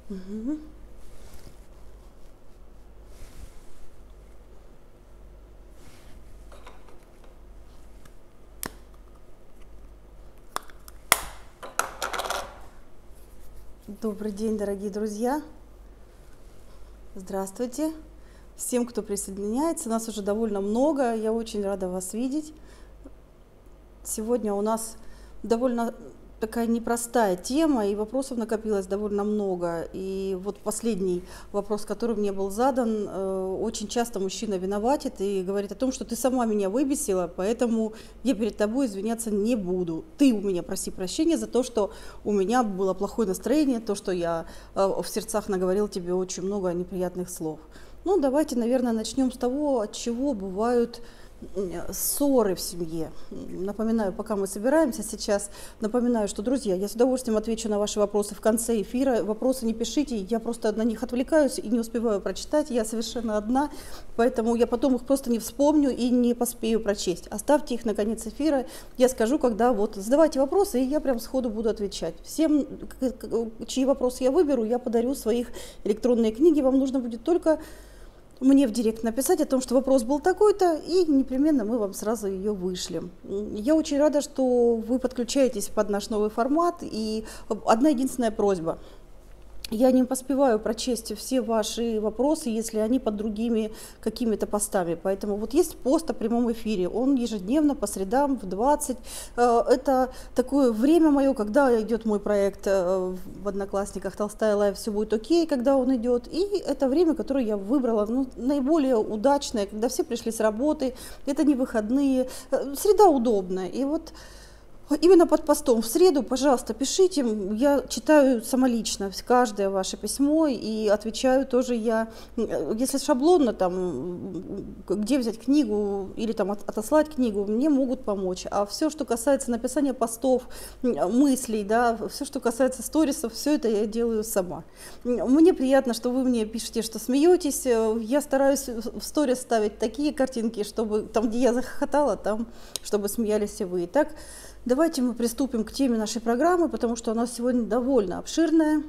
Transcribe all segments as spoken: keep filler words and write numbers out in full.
Мгм. Добрый день, дорогие друзья. Здравствуйте. Всем, кто присоединяется. Нас уже довольно много. Я очень рада вас видеть. Сегодня у нас довольно такая непростая тема, и вопросов накопилось довольно много. И вот последний вопрос, который мне был задан, э, очень часто мужчина виноватит и говорит о том, что ты сама меня выбесила, поэтому я перед тобой извиняться не буду. Ты у меня проси прощения за то, что у меня было плохое настроение, то, что я э, в сердцах наговорил тебе очень много неприятных слов. Ну, давайте, наверное, начнем с того, от чего бывают ссоры в семье. Напоминаю, пока мы собираемся сейчас, напоминаю, что, друзья, я с удовольствием отвечу на ваши вопросы в конце эфира. Вопросы не пишите, я просто на них отвлекаюсь и не успеваю прочитать. Я совершенно одна, поэтому я потом их просто не вспомню и не поспею прочесть. Оставьте их на конец эфира, я скажу, когда вот задавайте вопросы, и я прям сходу буду отвечать. Всем, чьи вопросы я выберу, я подарю своих электронные книги. Вам нужно будет только мне в директ написать о том, что вопрос был такой-то, и непременно мы вам сразу ее вышлем. Я очень рада, что вы подключаетесь под наш новый формат, и одна единственная просьба. Я не поспеваю прочесть все ваши вопросы, если они под другими какими-то постами. Поэтому вот есть пост о прямом эфире, он ежедневно по средам в двадцать. Это такое время мое, когда идет мой проект в Одноклассниках «Толстая лайф», все будет окей, когда он идет. И это время, которое я выбрала, ну, наиболее удачное, когда все пришли с работы, это не выходные, среда удобная. И вот именно под постом в среду, пожалуйста, пишите, я читаю самолично каждое ваше письмо и отвечаю тоже я, если шаблонно, там, где взять книгу или там отослать книгу, мне могут помочь, а все, что касается написания постов, мыслей, да, все, что касается сторисов, все это я делаю сама. Мне приятно, что вы мне пишете, что смеетесь, я стараюсь в сторис ставить такие картинки, чтобы там, где я захохотала, там, чтобы смеялись и вы. Итак, давайте мы приступим к теме нашей программы, потому что она сегодня довольно обширная.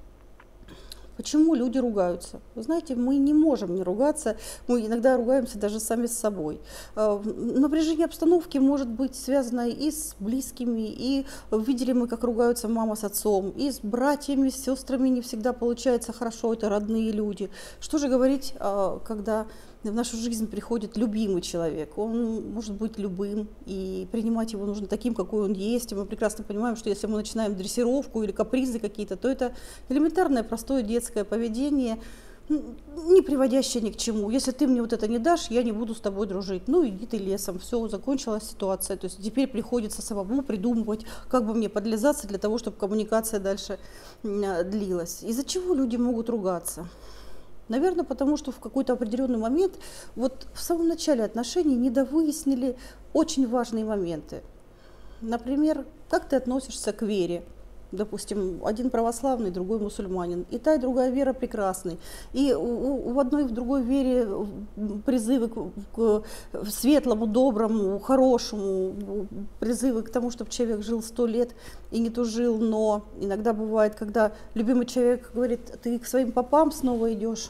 Почему люди ругаются? Вы знаете, мы не можем не ругаться, мы иногда ругаемся даже сами с собой. Напряжение обстановки может быть связано и с близкими, и видели мы, как ругаются мама с отцом, и с братьями, с сестрами не всегда получается хорошо, это родные люди. Что же говорить, когда в нашу жизнь приходит любимый человек? Он может быть любым, и принимать его нужно таким, какой он есть. И мы прекрасно понимаем, что если мы начинаем дрессировку или капризы какие-то, то это элементарное, простое детское поведение, не приводящее ни к чему. Если ты мне вот это не дашь, я не буду с тобой дружить. Ну, иди ты лесом, все, закончилась ситуация. То есть теперь приходится самому придумывать, как бы мне подлизаться для того, чтобы коммуникация дальше длилась. Из-за чего люди могут ругаться? Наверное, потому что в какой-то определенный момент, вот в самом начале отношений недовыяснили очень важные моменты. Например, как ты относишься к вере? Допустим, один православный, другой мусульманин. И та, и другая вера прекрасны. И у, у одной и в другой вере призывы к, к светлому, доброму, хорошему, призывы к тому, чтобы человек жил сто лет и не тужил. Но иногда бывает, когда любимый человек говорит, ты к своим попам снова идешь,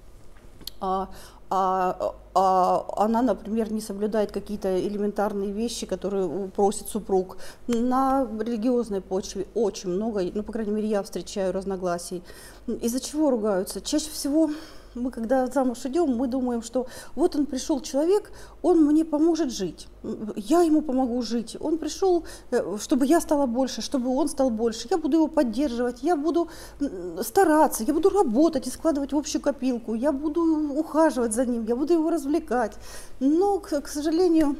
а, а, а она, например, не соблюдает какие-то элементарные вещи, которые просит супруг. На религиозной почве очень много, ну, по крайней мере, я встречаю разногласий. Из-за чего ругаются? Чаще всего мы, когда замуж идем, мы думаем, что вот он пришел человек, он мне поможет жить, я ему помогу жить. Он пришел, чтобы я стала больше, чтобы он стал больше. Я буду его поддерживать, я буду стараться, я буду работать и складывать в общую копилку, я буду ухаживать за ним, я буду его развлекать. Но, к, к сожалению,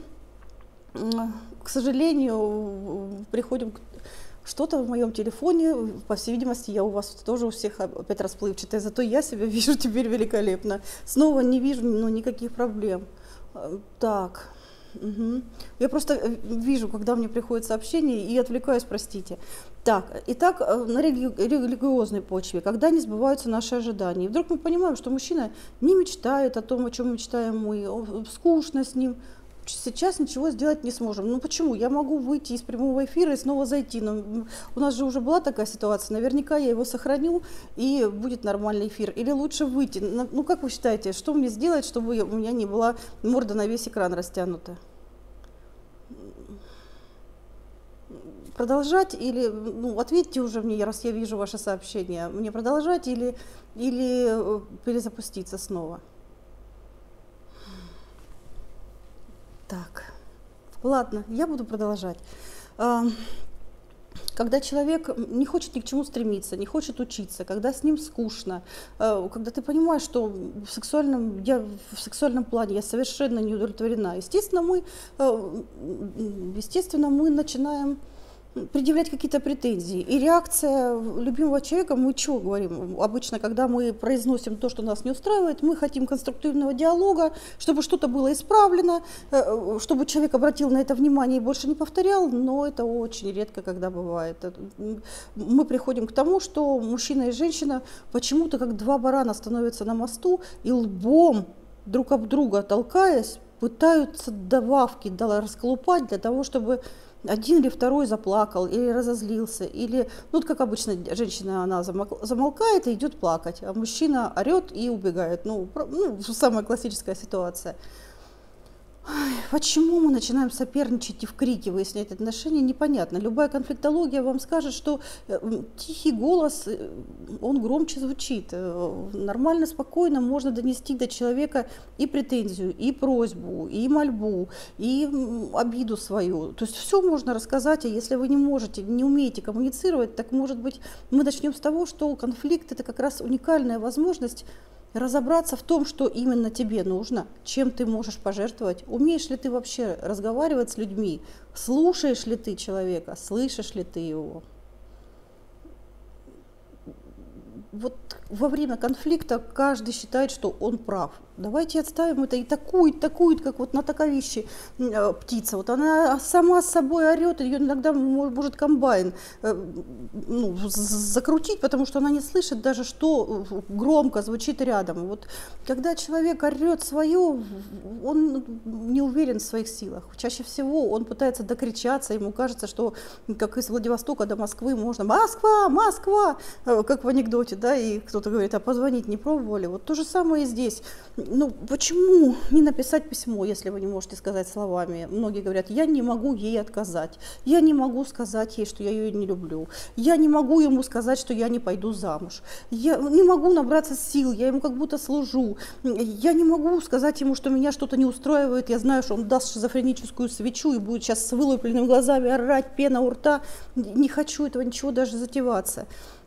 к сожалению, приходим к что-то в моем телефоне, по всей видимости, я у вас тоже у всех опять расплывчатая, зато я себя вижу теперь великолепно. Снова не вижу, ну, никаких проблем. Так, угу. Я просто вижу, когда мне приходит сообщение, и отвлекаюсь, простите. Так, итак, на религи- религиозной почве, когда не сбываются наши ожидания. И вдруг мы понимаем, что мужчина не мечтает о том, о чем мечтаем мы, скучно с ним. сейчас ничего сделать не сможем. Ну почему? Я могу выйти из прямого эфира и снова зайти. Но у нас же уже была такая ситуация. Наверняка я его сохраню, и будет нормальный эфир. Или лучше выйти. Ну как вы считаете, что мне сделать, чтобы у меня не была морда на весь экран растянута? Продолжать или, ну, ответьте уже мне, раз я вижу ваше сообщение, мне продолжать или, или перезапуститься снова? Так, ладно, я буду продолжать. Когда человек не хочет ни к чему стремиться, не хочет учиться, когда с ним скучно, когда ты понимаешь, что в сексуальном, я, в сексуальном плане я совершенно не удовлетворена, естественно, мы, естественно, мы начинаем предъявлять какие-то претензии. И реакция любимого человека, мы что говорим? Обычно, когда мы произносим то, что нас не устраивает, мы хотим конструктивного диалога, чтобы что-то было исправлено, чтобы человек обратил на это внимание и больше не повторял, но это очень редко, когда бывает. Мы приходим к тому, что мужчина и женщина почему-то как два барана становятся на мосту и лбом друг об друга толкаясь, пытаются добавки расколупать для того, чтобы один или второй заплакал, или разозлился, или, ну, как обычно, женщина, она замолкает и идет плакать, а мужчина орет и убегает. Ну, ну самая классическая ситуация. Почему мы начинаем соперничать и в крике выяснять отношения, непонятно. Любая конфликтология вам скажет, что тихий голос, он громче звучит. Нормально, спокойно можно донести до человека и претензию, и просьбу, и мольбу, и обиду свою. То есть все можно рассказать, а если вы не можете, не умеете коммуницировать, так, может быть, мы начнем с того, что конфликт – это как раз уникальная возможность разобраться в том, что именно тебе нужно, чем ты можешь пожертвовать, умеешь ли ты вообще разговаривать с людьми, слушаешь ли ты человека, слышишь ли ты его. Вот во время конфликта каждый считает, что он прав. Давайте отставим это и такует, такует, как вот на таковище э, птица. Вот она сама с собой орет, ее иногда может комбайн э, ну, закрутить, потому что она не слышит даже, что громко звучит рядом. Вот когда человек орет свое, он не уверен в своих силах. Чаще всего он пытается докричаться, ему кажется, что как из Владивостока до Москвы можно «Москва! Москва!», э, как в анекдоте, да, и кто-то говорит, а позвонить не пробовали. Вот то же самое и здесь. Ну, почему не написать письмо, если вы не можете сказать словами? Многие говорят, я не могу ей отказать, я не могу сказать ей, что я ее не люблю, я не могу ему сказать, что я не пойду замуж, я не могу набраться сил, я ему как будто служу, я не могу сказать ему, что меня что-то не устраивает, я знаю, что он даст шизофреническую свечу и будет сейчас с вылупленными глазами орать, пена у рта, не хочу этого ничего даже затеваться.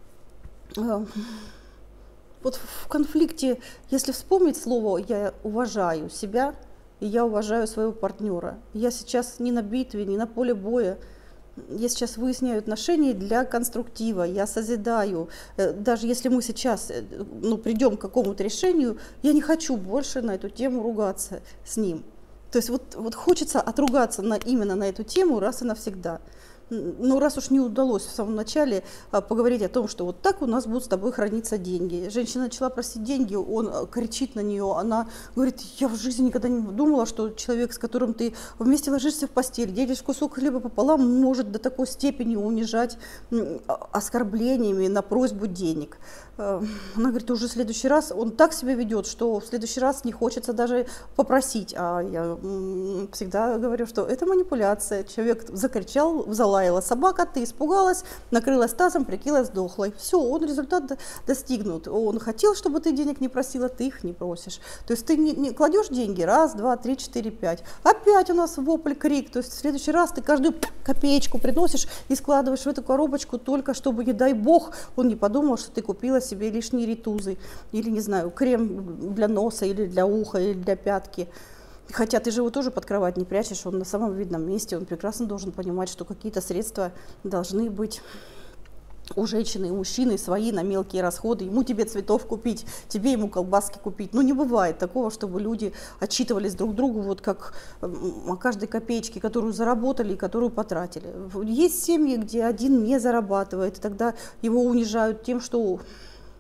Вот в конфликте, если вспомнить слово «я уважаю себя» и «я уважаю своего партнера», я сейчас не на битве, не на поле боя, я сейчас выясняю отношения для конструктива, я созидаю. Даже если мы сейчас ну, придем к какому-то решению, я не хочу больше на эту тему ругаться с ним. То есть вот, вот хочется отругаться на, именно на эту тему раз и навсегда. Ну, раз уж не удалось в самом начале а, поговорить о том, что вот так у нас будут с тобой храниться деньги. Женщина начала просить деньги, он кричит на нее, она говорит, я в жизни никогда не думала, что человек, с которым ты вместе ложишься в постель, делишь кусок хлеба пополам, может до такой степени унижать оскорблениями на просьбу денег. Она говорит, уже в следующий раз он так себя ведет, что в следующий раз не хочется даже попросить. А я всегда говорю, что это манипуляция. Человек закричал, залаяла собака, ты испугалась, накрылась тазом, прикрылась дохлой. Все, он результат достигнут. Он хотел, чтобы ты денег не просила, ты их не просишь. То есть ты не, не кладешь деньги, раз, два, три, четыре, пять. Опять у нас вопль, крик. То есть в следующий раз ты каждую копеечку приносишь и складываешь в эту коробочку только чтобы, не дай бог, он не подумал, что ты купила себе лишние ритузы или, не знаю, крем для носа или для уха или для пятки. Хотя ты же его тоже под кровать не прячешь, он на самом видном месте, он прекрасно должен понимать, что какие-то средства должны быть у женщины и мужчины свои на мелкие расходы. Ему тебе цветов купить, тебе ему колбаски купить. Ну не бывает такого, чтобы люди отчитывались друг другу вот как о каждой копеечке, которую заработали и которую потратили. Есть семьи, где один не зарабатывает, и тогда его унижают тем, что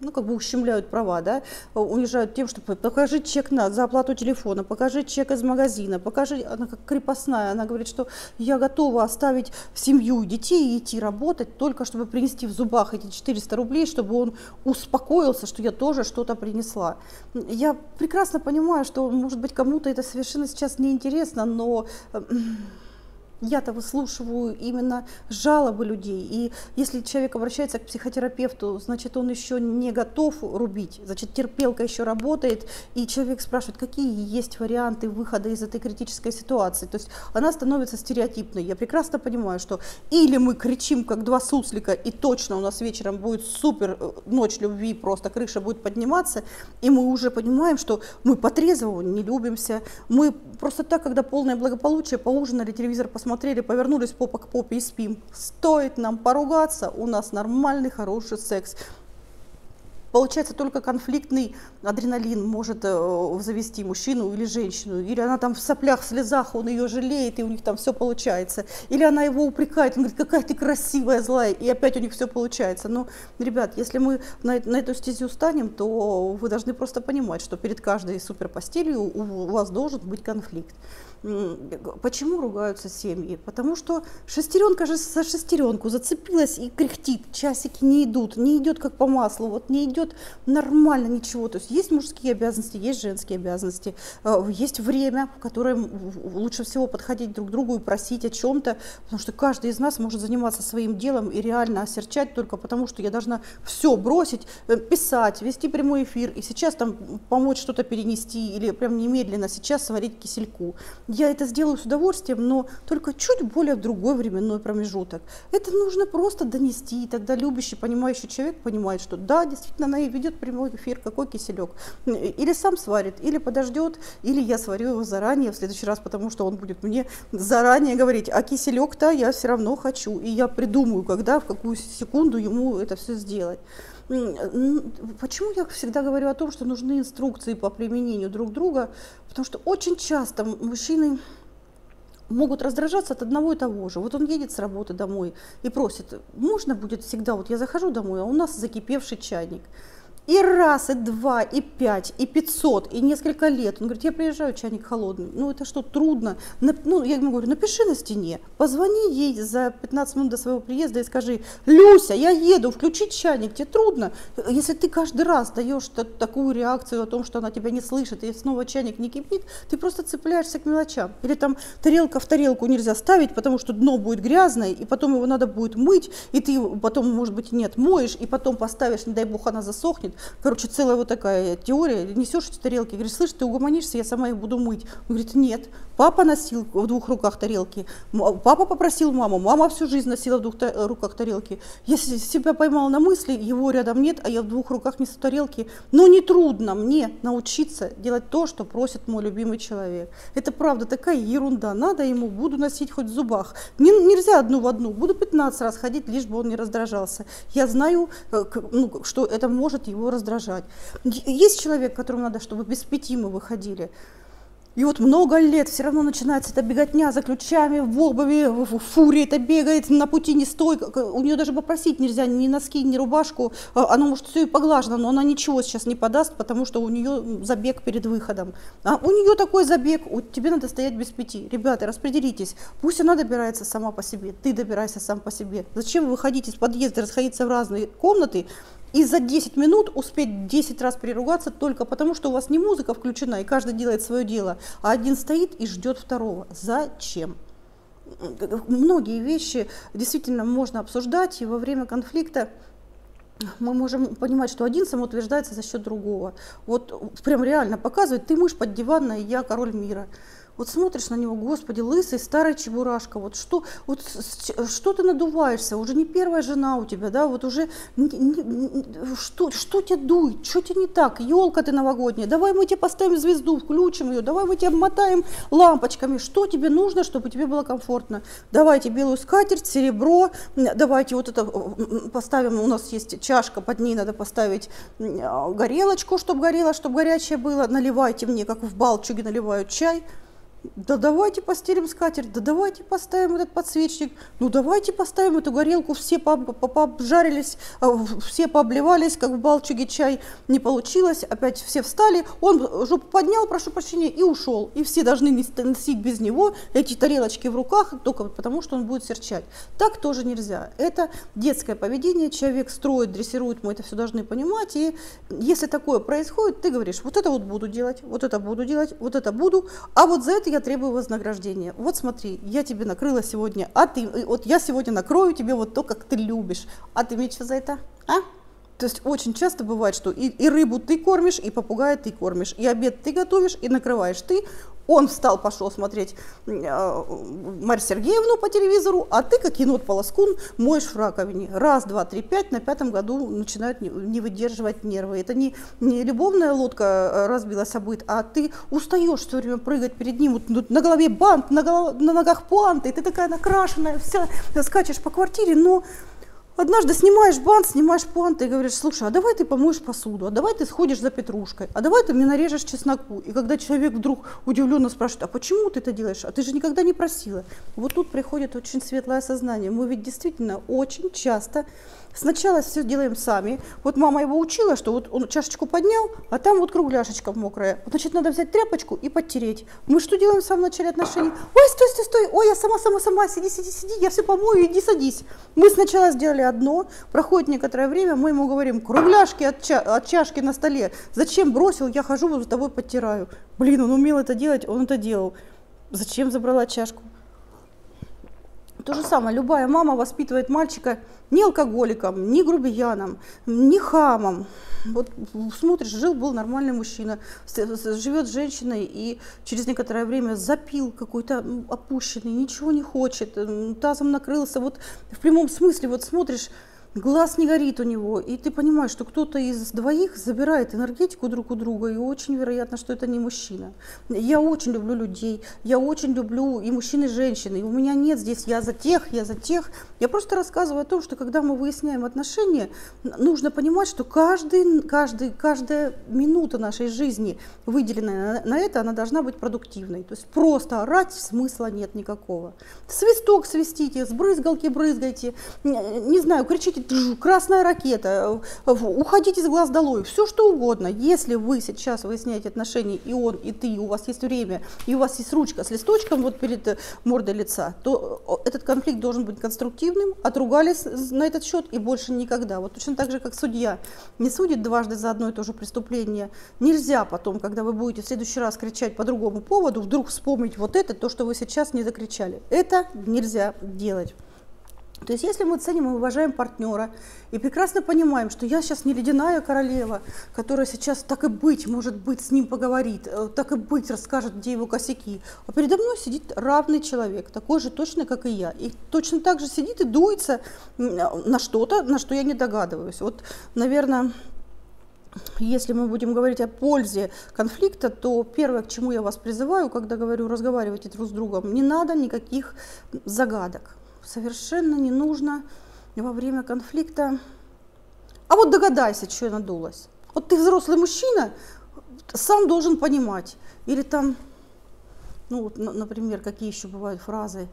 ну, как бы ущемляют права, да, уезжают тем, что покажи чек на, за оплату телефона, покажи чек из магазина, покажи, она как крепостная, она говорит, что я готова оставить семью и детей и идти работать, только чтобы принести в зубах эти четыреста рублей, чтобы он успокоился, что я тоже что-то принесла. Я прекрасно понимаю, что, может быть, кому-то это совершенно сейчас неинтересно, но я-то выслушиваю именно жалобы людей. И если человек обращается к психотерапевту, значит, он еще не готов рубить, значит, терпелка еще работает, и человек спрашивает, какие есть варианты выхода из этой критической ситуации. То есть она становится стереотипной. Я прекрасно понимаю, что или мы кричим, как два суслика, и точно у нас вечером будет супер ночь любви, просто крыша будет подниматься, и мы уже понимаем, что мы по-трезвому не любимся, мы просто так, когда полное благополучие, поужинали, телевизор посмотрели, смотрели, повернулись попа к попе и спим. Стоит нам поругаться, у нас нормальный, хороший секс. Получается, только конфликтный адреналин может э, завести мужчину или женщину. Или она там в соплях, в слезах, он ее жалеет, и у них там все получается. Или она его упрекает, он говорит, какая ты красивая, злая, и опять у них все получается. Но, ребят, если мы на, на эту стезю станем, то вы должны просто понимать, что перед каждой суперпостелью у, у вас должен быть конфликт. Почему ругаются семьи? Потому что шестеренка же за шестеренку зацепилась и кряхтит, часики не идут, не идет как по маслу, вот не идет нормально ничего. То есть есть мужские обязанности, есть женские обязанности, есть время, в которое лучше всего подходить друг к другу и просить о чем-то, потому что каждый из нас может заниматься своим делом и реально осерчать только потому, что я должна все бросить, писать, вести прямой эфир и сейчас там помочь что-то перенести или прям немедленно сейчас сварить кисельку. Я это сделаю с удовольствием, но только чуть более в другой временной промежуток. Это нужно просто донести, и тогда любящий, понимающий человек понимает, что да, действительно, она и ведет прямой эфир, какой киселек. Или сам сварит, или подождет, или я сварю его заранее в следующий раз, потому что он будет мне заранее говорить, а киселек-то я все равно хочу, и я придумаю, когда, в какую секунду ему это все сделать. Почему я всегда говорю о том, что нужны инструкции по применению друг друга? Потому что очень часто мужчины могут раздражаться от одного и того же. Вот он едет с работы домой и просит, можно будет всегда, вот я захожу домой, а у нас закипевший чайник. И раз, и два, и пять, и пятьсот, и несколько лет. Он говорит, я приезжаю, чайник холодный. Ну это что, трудно? Ну, я ему говорю, напиши на стене, позвони ей за пятнадцать минут до своего приезда и скажи, Люся, я еду, включи чайник, тебе трудно? Если ты каждый раз даешь такую реакцию о том, что она тебя не слышит, и снова чайник не кипит, ты просто цепляешься к мелочам. Или там тарелка в тарелку нельзя ставить, потому что дно будет грязное, и потом его надо будет мыть, и ты потом, может быть, не отмоешь, и потом поставишь, не дай бог, она засохнет. Короче, целая вот такая теория. Несешь эти тарелки, говоришь, слышь, ты угомонишься, я сама их буду мыть. Он говорит, нет, папа носил в двух руках тарелки, папа попросил маму, мама всю жизнь носила в двух руках тарелки. Я себя поймала на мысли, его рядом нет, а я в двух руках несу тарелки. Но не трудно мне научиться делать то, что просит мой любимый человек. Это правда такая ерунда, надо ему, буду носить хоть в зубах. Не, нельзя одну в одну, буду пятнадцать раз ходить, лишь бы он не раздражался. Я знаю, ну, что это может его раздражать. Есть человек, которому надо, чтобы без пяти мы выходили. И вот много лет все равно начинается эта беготня за ключами, в обуви, в фуре это бегает, на пути не стой. У нее даже попросить нельзя ни носки, ни рубашку. Она может все и поглажено, но она ничего сейчас не подаст, потому что у нее забег перед выходом. А у нее такой забег, вот тебе надо стоять без пяти. Ребята, распределитесь. Пусть она добирается сама по себе, ты добирайся сам по себе. Зачем выходить из подъезда, расходиться в разные комнаты, и за десять минут успеть десять раз переругаться только потому, что у вас не музыка включена, и каждый делает свое дело, а один стоит и ждет второго. Зачем? Многие вещи действительно можно обсуждать, и во время конфликта мы можем понимать, что один самоутверждается за счет другого. Вот прям реально показывает, ты мышь поддиванная, я король мира. Вот смотришь на него, господи, лысый, старый чебурашка, вот что, вот что ты надуваешься, уже не первая жена у тебя, да, вот уже не, не, что, что тебя дует, что тебе не так, елка ты новогодняя, давай мы тебе поставим звезду, включим ее, давай мы тебя обмотаем лампочками, что тебе нужно, чтобы тебе было комфортно, давайте белую скатерть, серебро, давайте вот это поставим, у нас есть чашка, под ней надо поставить горелочку, чтобы горело, чтобы горячее было, наливайте мне, как в балчуге наливают чай. Да давайте постелим скатерть, да давайте поставим этот подсвечник, ну давайте поставим эту горелку, все пообжарились, все пообливались, как в Балчуге чай не получилось, опять все встали, он жопу поднял, прошу прощения, и ушел. И все должны носить без него эти тарелочки в руках, только потому что он будет серчать. Так тоже нельзя. Это детское поведение, человек строит, дрессирует, мы это все должны понимать, и если такое происходит, ты говоришь, вот это вот буду делать, вот это буду делать, вот это буду, а вот за это я требую вознаграждения. Вот смотри, я тебе накрыла сегодня, а ты, вот я сегодня накрою тебе вот то, как ты любишь, а ты мне что за это, а? То есть очень часто бывает, что и, и рыбу ты кормишь, и попугая ты кормишь, и обед ты готовишь, и накрываешь ты. Он встал, пошел смотреть э, Марью Сергеевну по телевизору, а ты, как енот-полоскун, моешь в раковине. Раз, два, три, пять, на пятом году начинают не, не выдерживать нервы. Это не, не любовная лодка разбилась о быт, а ты устаешь все время прыгать перед ним. Вот, на голове бант, на, голов, на ногах пуанты, и ты такая накрашенная, вся, скачешь по квартире, но... Однажды снимаешь бант, снимаешь пуанты и говоришь, слушай, а давай ты помоешь посуду, а давай ты сходишь за петрушкой, а давай ты мне нарежешь чесноку. И когда человек вдруг удивленно спрашивает, а почему ты это делаешь, а ты же никогда не просила. Вот тут приходит очень светлое сознание. Мы ведь действительно очень часто сначала все делаем сами. Вот мама его учила, что вот он чашечку поднял, а там вот кругляшечка мокрая. Значит, надо взять тряпочку и подтереть. Мы что делаем в самом начале отношений? Ой, стой, стой, стой, ой, я сама, сама, сама, сиди, сиди, сиди, я все помою, иди садись. Мы сначала сделали одно, проходит некоторое время, мы ему говорим, кругляшки от, ча от чашки на столе, зачем бросил, я хожу, вот за тобой подтираю. Блин, он умел это делать, он это делал. Зачем забрала чашку? То же самое, любая мама воспитывает мальчика не алкоголиком, не грубияном, не хамом. Вот смотришь, жил-был нормальный мужчина, живет с женщиной и через некоторое время запил какой-то опущенный, ничего не хочет, тазом накрылся. Вот в прямом смысле вот смотришь, глаз не горит у него, и ты понимаешь, что кто-то из двоих забирает энергетику друг у друга, и очень вероятно, что это не мужчина. Я очень люблю людей, я очень люблю и мужчин, и женщин, и у меня нет здесь я за тех, я за тех. Я просто рассказываю о том, что когда мы выясняем отношения, нужно понимать, что каждый, каждый, каждая минута нашей жизни, выделенная на, на это, она должна быть продуктивной. То есть просто орать смысла нет никакого. Свисток свистите, с брызгалки брызгайте, не, не знаю, кричите, красная ракета, уходите с глаз долой, все что угодно. Если вы сейчас выясняете отношения, и он, и ты, и у вас есть время, и у вас есть ручка с листочком вот перед мордой лица, то этот конфликт должен быть конструктивным, отругались на этот счет и больше никогда. Вот точно так же, как судья не судит дважды за одно и то же преступление, нельзя потом, когда вы будете в следующий раз кричать по другому поводу, вдруг вспомнить вот это, то, что вы сейчас не закричали. Это нельзя делать. То есть если мы ценим и уважаем партнера и прекрасно понимаем, что я сейчас не ледяная королева, которая сейчас так и быть, может быть, с ним поговорит, так и быть, расскажет, где его косяки, а передо мной сидит равный человек, такой же точно, как и я, и точно так же сидит и дуется на что-то, на что я не догадываюсь. Вот, наверное, если мы будем говорить о пользе конфликта, то первое, к чему я вас призываю, когда говорю, разговаривайте друг с другом, не надо никаких загадок. Совершенно не нужно во время конфликта. А вот догадайся, что я надулась. Вот ты взрослый мужчина, сам должен понимать. Или там, ну вот, например, какие еще бывают фразы.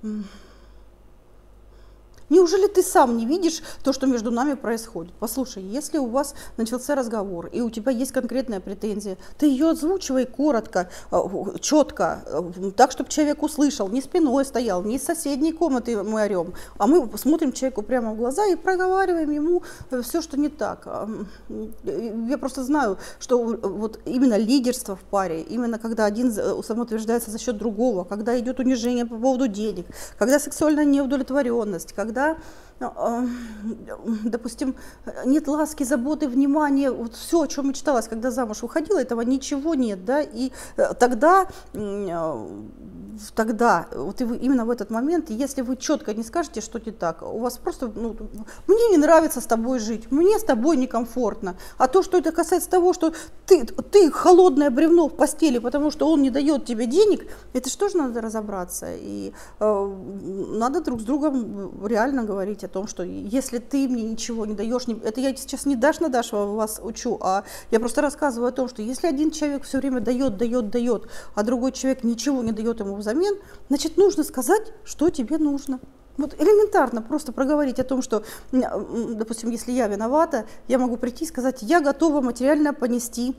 Неужели ты сам не видишь то, что между нами происходит? Послушай, если у вас начался разговор, и у тебя есть конкретная претензия, ты ее озвучивай коротко, четко, так, чтобы человек услышал, не спиной стоял, не из соседней комнаты мы орем, а мы смотрим человеку прямо в глаза и проговариваем ему все, что не так. Я просто знаю, что вот именно лидерство в паре, именно когда один самоутверждается за счет другого, когда идет унижение по поводу денег, когда сексуальная неудовлетворенность, когда допустим, нет ласки, заботы, внимания, вот все, о чем мечталось, когда замуж выходила, этого ничего нет, да, и тогда тогда, вот и вы, именно в этот момент, если вы четко не скажете, что не так, у вас просто, ну, мне не нравится с тобой жить, мне с тобой некомфортно, а то, что это касается того, что ты, ты холодное бревно в постели, потому что он не дает тебе денег, это что же надо разобраться, и э, надо друг с другом реально говорить о том, что если ты мне ничего не даешь, не, это я сейчас не дашь на дашь вас учу, а я просто рассказываю о том, что если один человек все время дает, дает, дает, а другой человек ничего не дает ему взамен, значит, нужно сказать, что тебе нужно. Вот элементарно просто проговорить о том, что, допустим, если я виновата, я могу прийти и сказать, я готова материально понести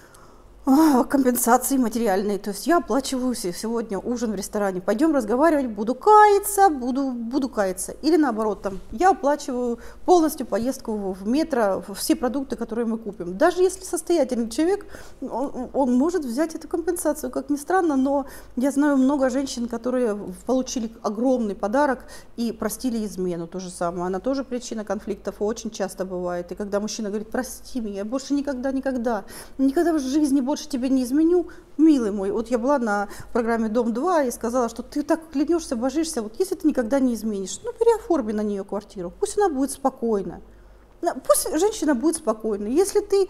компенсации материальные, то есть я оплачиваю сегодня ужин в ресторане, пойдем разговаривать, буду каяться, буду, буду каяться. Или наоборот, там, я оплачиваю полностью поездку в метро, все продукты, которые мы купим. Даже если состоятельный человек, он, он может взять эту компенсацию, как ни странно, но я знаю много женщин, которые получили огромный подарок и простили измену, то же самое. Она тоже причина конфликтов очень часто бывает. И когда мужчина говорит, прости меня, я больше никогда, никогда, никогда в жизни больше тебе не изменю, милый мой. Вот я была на программе Дом-два и сказала, что ты так клянешься, божишься, вот если ты никогда не изменишь, ну переоформи на нее квартиру, пусть она будет спокойна. Пусть женщина будет спокойна. Если ты э,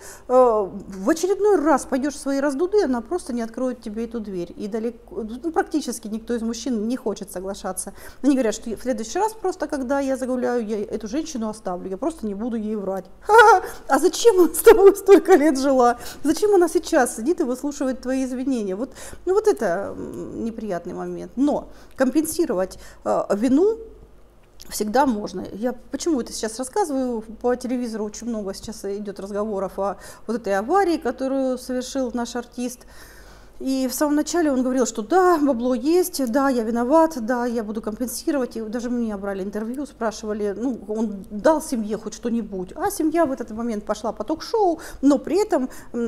в очередной раз пойдешь в свои раздуды, она просто не откроет тебе эту дверь. И далеко, ну, практически никто из мужчин не хочет соглашаться. Они говорят, что в следующий раз просто, когда я загуляю, я эту женщину оставлю, я просто не буду ей врать. Ха-ха! А зачем она с тобой столько лет жила? Зачем она сейчас сидит и выслушивает твои извинения? Вот, ну, вот это неприятный момент. Но компенсировать э, вину всегда можно. Я почему это сейчас рассказываю? По телевизору очень много сейчас идет разговоров о вот этой аварии, которую совершил наш артист. И в самом начале он говорил, что да, бабло есть, да, я виноват, да, я буду компенсировать. И даже мне брали интервью, спрашивали, ну, он дал семье хоть что-нибудь. А семья в этот момент пошла по ток-шоу, но при этом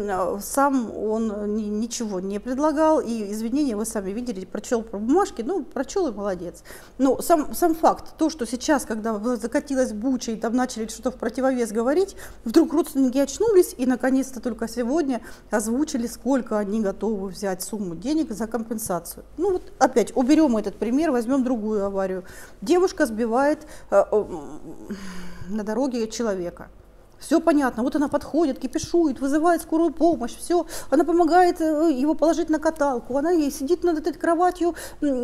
сам он ни, ничего не предлагал. И извинения вы сами видели, прочел про бумажки, ну, прочел и молодец. Но сам, сам факт, то, что сейчас, когда закатилась буча и там начали что-то в противовес говорить, вдруг родственники очнулись и наконец-то только сегодня озвучили, сколько они готовы взять. взять сумму денег за компенсацию. Ну вот опять уберем этот пример, возьмем другую аварию. Девушка сбивает э, э, на дороге человека. Все понятно, вот она подходит, кипишует, вызывает скорую помощь, все, она помогает его положить на каталку, она сидит над этой кроватью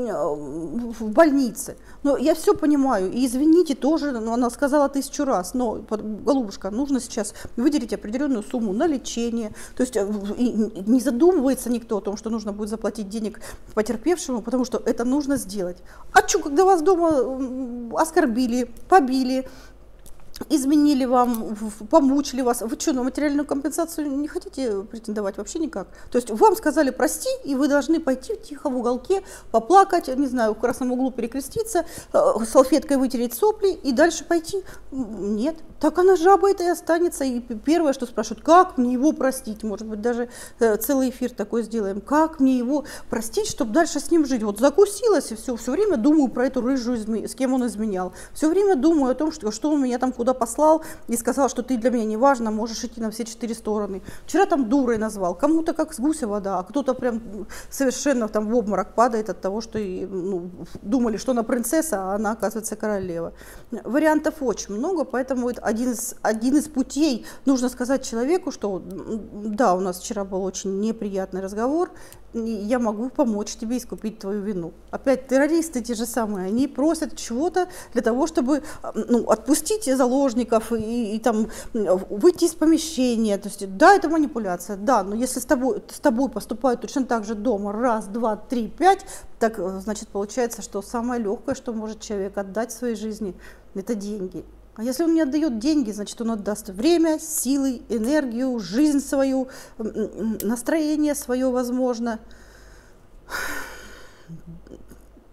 в больнице. Но я все понимаю, и извините тоже, но она сказала тысячу раз, но, голубушка, нужно сейчас выделить определенную сумму на лечение, то есть не задумывается никто о том, что нужно будет заплатить денег потерпевшему, потому что это нужно сделать. А что, когда вас дома оскорбили, побили, изменили вам, помучили вас, вы что, на материальную компенсацию не хотите претендовать вообще никак? То есть вам сказали прости, и вы должны пойти тихо в уголке, поплакать, не знаю, в красном углу перекреститься, салфеткой вытереть сопли и дальше пойти? Нет. Так она жаба это и останется. И первое, что спрашивают, как мне его простить? Может быть, даже целый эфир такой сделаем. Как мне его простить, чтобы дальше с ним жить? Вот закусилась и все, все время думаю про эту рыжую, с кем он изменял. Все время думаю о том, что, что он меня там куда послал и сказал, что ты для меня не важна, можешь идти на все четыре стороны. Вчера там дурой назвал, кому-то как с гуся вода, а кто-то прям совершенно там в обморок падает от того, что ну, думали, что она принцесса, а она, оказывается, королева. Вариантов очень много, поэтому один из, один из путей нужно сказать человеку, что да, у нас вчера был очень неприятный разговор, я могу помочь тебе искупить твою вину. Опять террористы те же самые, они просят чего-то для того, чтобы ну, отпустить заложников и, и там выйти из помещения. То есть, да, это манипуляция, да, но если с тобой, с тобой поступают точно так же дома раз, два, три, пять, так значит получается, что самое легкое, что может человек отдать в своей жизни, это деньги. А если он не отдает деньги, значит, он отдаст время, силы, энергию, жизнь свою, настроение свое, возможно.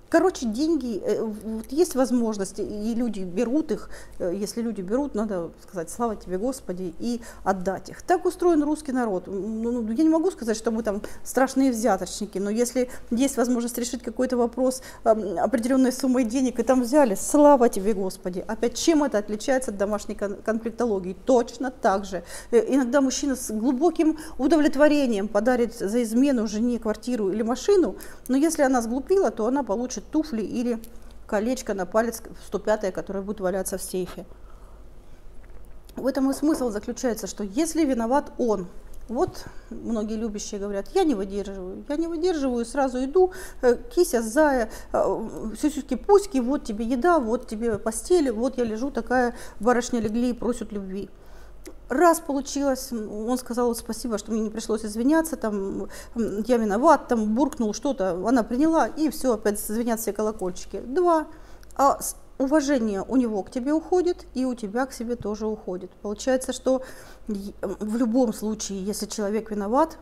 Короче, деньги, вот есть возможность, и люди берут их, если люди берут, надо сказать, слава тебе, Господи, и отдать их. Так устроен русский народ. Ну, я не могу сказать, что мы там страшные взяточники, но если есть возможность решить какой-то вопрос определенной суммой денег, и там взяли, слава тебе, Господи. Опять, чем это отличается от домашней конфликтологии? Точно так же. Иногда мужчина с глубоким удовлетворением подарит за измену жене квартиру или машину, но если она сглупила, то она получит туфли или колечко на палец сто пятое, которое будет валяться в сейфе. В этом и смысл заключается, что если виноват он, вот многие любящие говорят, я не выдерживаю, я не выдерживаю, сразу иду, кися, зая, сюсюшки-пуськи, вот тебе еда, вот тебе постель, вот я лежу, такая барышня, легли и просят любви. Раз получилось, он сказал спасибо, что мне не пришлось извиняться, там, я виноват, там, буркнул что-то, она приняла, и все, опять звенят все колокольчики. Два, а уважение у него к тебе уходит, и у тебя к себе тоже уходит. Получается, что в любом случае, если человек виноват,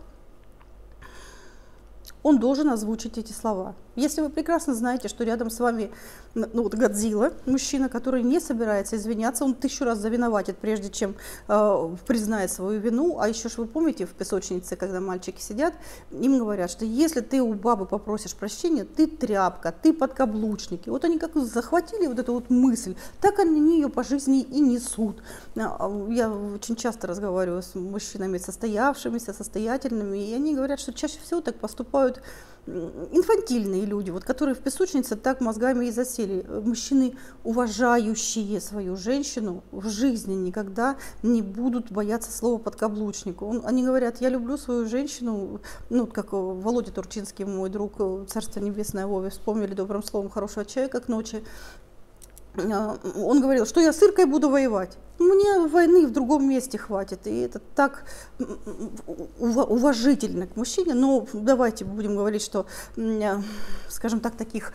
он должен озвучить эти слова. Если вы прекрасно знаете, что рядом с вами ну, вот Годзилла, мужчина, который не собирается извиняться, он тысячу раз завиноватит, прежде чем э, признает свою вину. А еще ж вы помните в песочнице, когда мальчики сидят, им говорят, что если ты у бабы попросишь прощения, ты тряпка, ты подкаблучник. И вот они как захватили вот эту вот мысль, так они ее по жизни и несут. Я очень часто разговариваю с мужчинами состоявшимися, состоятельными, и они говорят, что чаще всего так поступают инфантильные люди, вот, которые в песочнице так мозгами и засели. Мужчины, уважающие свою женщину, в жизни никогда не будут бояться слова подкаблучник. Он, они говорят, я люблю свою женщину, ну, как Володя Турчинский, мой друг, Царство Небесное, Вове, вспомнили добрым словом хорошего чая, как ночи. Он говорил, что я с Иркой буду воевать. Мне войны в другом месте хватит. И это так уважительно к мужчине. Но давайте будем говорить, что, скажем так, таких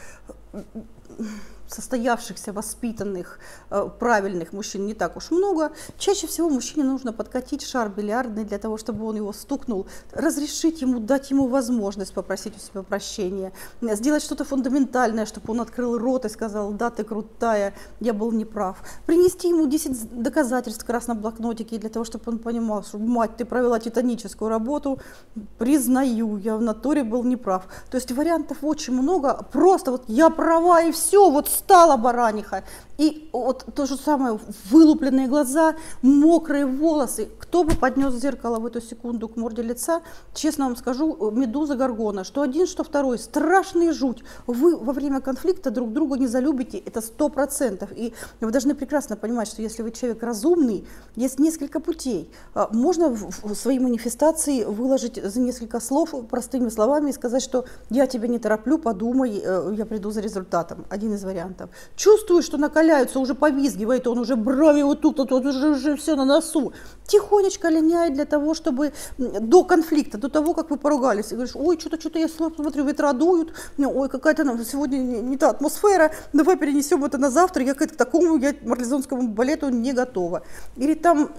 состоявшихся, воспитанных, правильных мужчин не так уж много. Чаще всего мужчине нужно подкатить шар бильярдный для того, чтобы он его стукнул, разрешить ему, дать ему возможность попросить у себя прощения, сделать что-то фундаментальное, чтобы он открыл рот и сказал, да, ты крутая, я был неправ. Принести ему десять доказательств в красном блокнотике для того, чтобы он понимал, что, мать, ты провела титаническую работу, признаю, я в натуре был неправ. То есть вариантов очень много, просто вот я права и все, вот стала бараниха. И вот то же самое, вылупленные глаза, мокрые волосы. Кто бы поднес зеркало в эту секунду к морде лица, честно вам скажу, медуза Горгона, что один, что второй, страшный жуть. Вы во время конфликта друг друга не залюбите, это сто процентов. И вы должны прекрасно понимать, что если вы человек разумный, есть несколько путей. Можно в свои манифестации выложить за несколько слов простыми словами и сказать, что я тебя не тороплю, подумай, я приду за результатом. Один из вариантов. Чувствую, что накаляются, уже повизгивает, он уже брови вот тут, вот, вот уже, уже все на носу. Тихонечко линяет для того, чтобы до конфликта, до того, как вы поругались, и говоришь, ой, что-то, что-то я смотрю, ветра дуют, ой, какая-то сегодня не та атмосфера, давай перенесем это на завтра, я к такому я марлезонскому балету не готова. Или там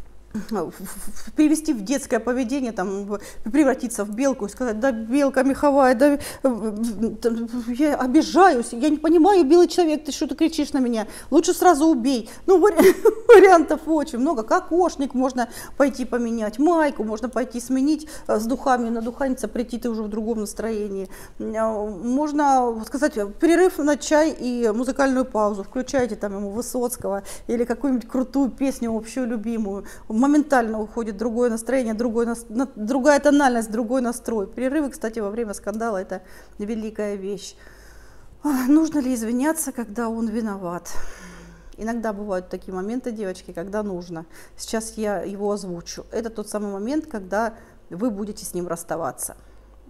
перевести в детское поведение, там, превратиться в белку и сказать, да, белка меховая, да, я обижаюсь, я не понимаю, белый человек, ты что-то кричишь на меня, лучше сразу убей. Ну, вариантов очень много. Кокошник можно пойти поменять, майку можно пойти сменить с духами, надуханиться, прийти ты уже в другом настроении. Можно сказать, перерыв на чай и музыкальную паузу, включайте там ему Высоцкого или какую-нибудь крутую песню общую любимую. Моментально уходит другое настроение, другой, на, другая тональность, другой настрой. Перерывы, кстати, во время скандала – это великая вещь. Нужно ли извиняться, когда он виноват? Иногда бывают такие моменты, девочки, когда нужно. Сейчас я его озвучу. Это тот самый момент, когда вы будете с ним расставаться.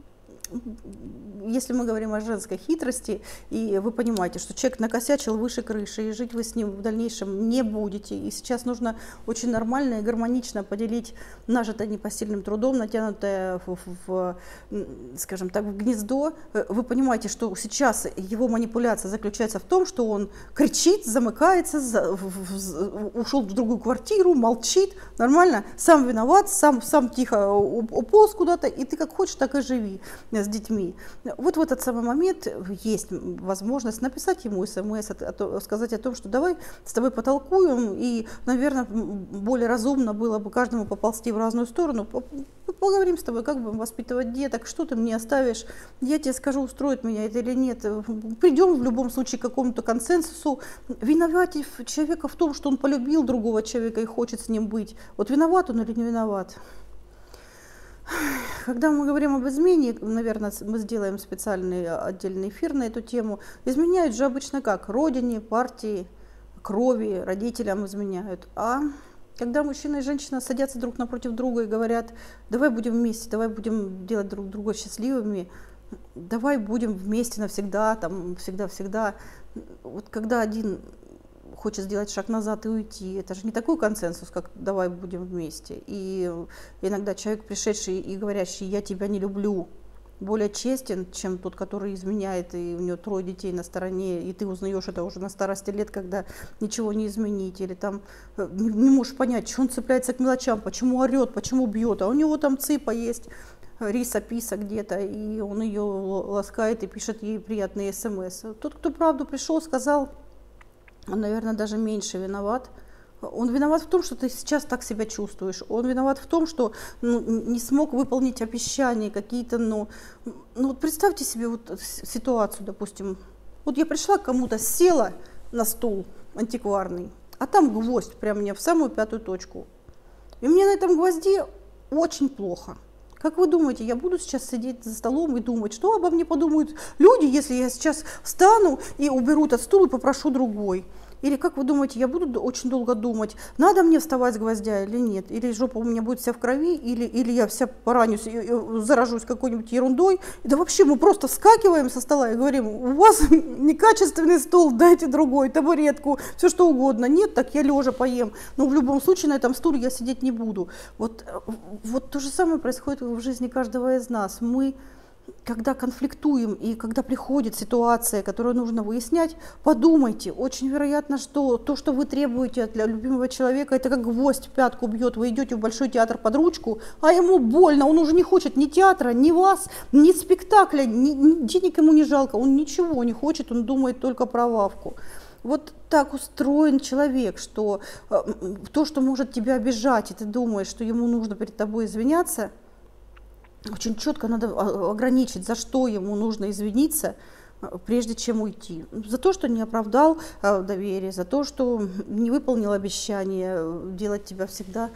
Если мы говорим о женской хитрости, и вы понимаете, что человек накосячил выше крыши, и жить вы с ним в дальнейшем не будете, и сейчас нужно очень нормально и гармонично поделить нажитое непосильным трудом, натянутое в, в, скажем так, в гнездо, вы понимаете, что сейчас его манипуляция заключается в том, что он кричит, замыкается, за, в, в, ушел в другую квартиру, молчит, нормально, сам виноват, сам, сам тихо уполз куда-то, и ты как хочешь, так и живи. с детьми. Вот в этот самый момент есть возможность написать ему смс, сказать о том, что давай с тобой потолкуем, и, наверное, более разумно было бы каждому поползти в разную сторону. Поговорим с тобой, как будем воспитывать деток, что ты мне оставишь, я тебе скажу, устроит меня это или нет. Придем в любом случае к какому-то консенсусу. Виноват человека в том, что он полюбил другого человека и хочет с ним быть. Вот виноват он или не виноват? Когда мы говорим об измене, наверное, мы сделаем специальный отдельный эфир на эту тему. Изменяют же обычно как? Родине, партии, крови, родителям изменяют. А когда мужчина и женщина садятся друг напротив друга и говорят, давай будем вместе, давай будем делать друг друга счастливыми, давай будем вместе навсегда, там, всегда-всегда. Вот когда один хочет сделать шаг назад и уйти, это же не такой консенсус, как давай будем вместе. И иногда человек, пришедший и говорящий, я тебя не люблю, более честен, чем тот, который изменяет, и у него трое детей на стороне, и ты узнаешь это уже на старости лет, когда ничего не изменить, или там не, не можешь понять, что он цепляется к мелочам, почему орет, почему бьет, а у него там цыпа есть, риса, писа где-то, и он ее ласкает и пишет ей приятные смс. Тот, кто правду пришел, сказал, он, наверное, даже меньше виноват. Он виноват в том, что ты сейчас так себя чувствуешь. Он виноват в том, что ну, не смог выполнить обещания какие-то. Ну, ну вот представьте себе вот ситуацию, допустим. Вот я пришла к кому-то, села на стул антикварный, а там гвоздь прямо мне в самую пятую точку. И мне на этом гвозде очень плохо. Как вы думаете, я буду сейчас сидеть за столом и думать, что обо мне подумают люди, если я сейчас встану и уберу этот стул и попрошу другой? Или как вы думаете, я буду очень долго думать, надо мне вставать с гвоздя или нет? Или жопа у меня будет вся в крови, или, или я вся поранюсь, и, и заражусь какой-нибудь ерундой? Да вообще мы просто вскакиваем со стола и говорим, у вас некачественный стол, дайте другой, табуретку, все что угодно. Нет, так я лежа поем. Но в любом случае на этом стуле я сидеть не буду. Вот, вот то же самое происходит в жизни каждого из нас. Мы, когда конфликтуем и когда приходит ситуация, которую нужно выяснять, подумайте, очень вероятно, что то, что вы требуете от любимого человека, это как гвоздь в пятку бьет, вы идете в большой театр под ручку, а ему больно, он уже не хочет ни театра, ни вас, ни спектакля, ни, ни денег ему не жалко, он ничего не хочет, он думает только про Вавку. Вот так устроен человек, что э, то, что может тебя обижать, и ты думаешь, что ему нужно перед тобой извиняться, очень четко надо ограничить, за что ему нужно извиниться, прежде чем уйти. За то, что не оправдал доверие, за то, что не выполнил обещание делать тебя всегда,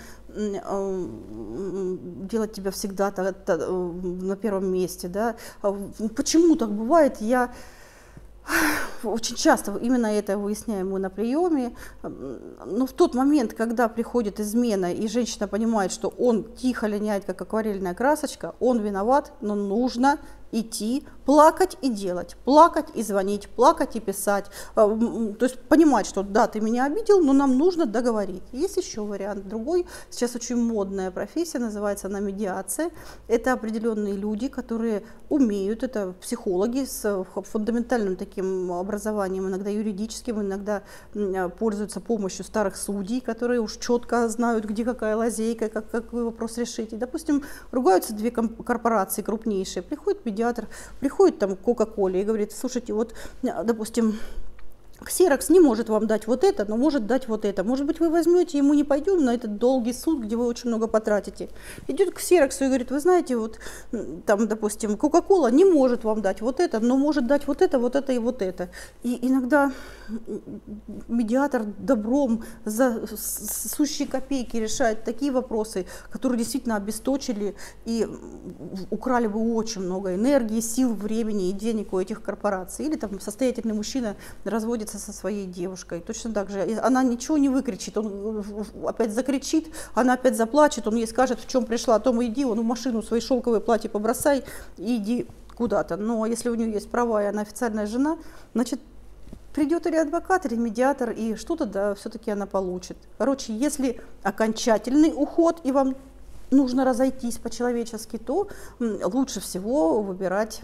делать тебя всегда на первом месте. Да? Почему так бывает? Я очень часто именно это выясняем мы на приеме, но в тот момент, когда приходит измена и женщина понимает, что он тихо линяет, как акварельная красочка, он виноват, но нужно идти, плакать и делать, плакать и звонить, плакать и писать, то есть понимать, что да, ты меня обидел, но нам нужно договорить. Есть еще вариант другой, сейчас очень модная профессия, называется она медиация, это определенные люди, которые умеют, это психологи с фундаментальным таким образованием, иногда юридическим, иногда пользуются помощью старых судей, которые уж четко знают, где какая лазейка, как какой вопрос решить. И, допустим, ругаются две корпорации крупнейшие, приходит медиатор, приходит там к Кока-Коле и говорит, слушайте, вот, допустим, Ксерокс не может вам дать вот это, но может дать вот это. Может быть, вы возьмете, ему не пойдем на этот долгий суд, где вы очень много потратите. Идет к Ксероксу и говорит, вы знаете, вот там, допустим, Кока-Кола не может вам дать вот это, но может дать вот это, вот это и вот это. И иногда медиатор добром за сущие копейки решает такие вопросы, которые действительно обесточили и украли бы очень много энергии, сил, времени и денег у этих корпораций. Или там состоятельный мужчина разводится со своей девушкой. Точно так же. Она ничего не выкричит, он опять закричит, она опять заплачет, он ей скажет, в чем пришла, о том и иди, он в машину свои шелковые платья побросай и иди куда-то. Но если у нее есть права, и она официальная жена, значит, придет или адвокат, или медиатор, и что-то, да, все-таки она получит. Короче, если окончательный уход, и вам нужно разойтись по-человечески, то лучше всего выбирать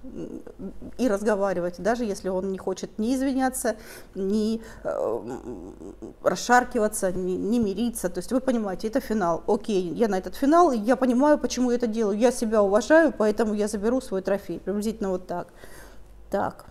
и разговаривать, даже если он не хочет ни извиняться, ни э, расшаркиваться, ни, ни мириться. То есть вы понимаете, это финал. Окей, я на этот финал, и я понимаю, почему я это делаю. Я себя уважаю, поэтому я заберу свой трофей. Приблизительно вот так. Так.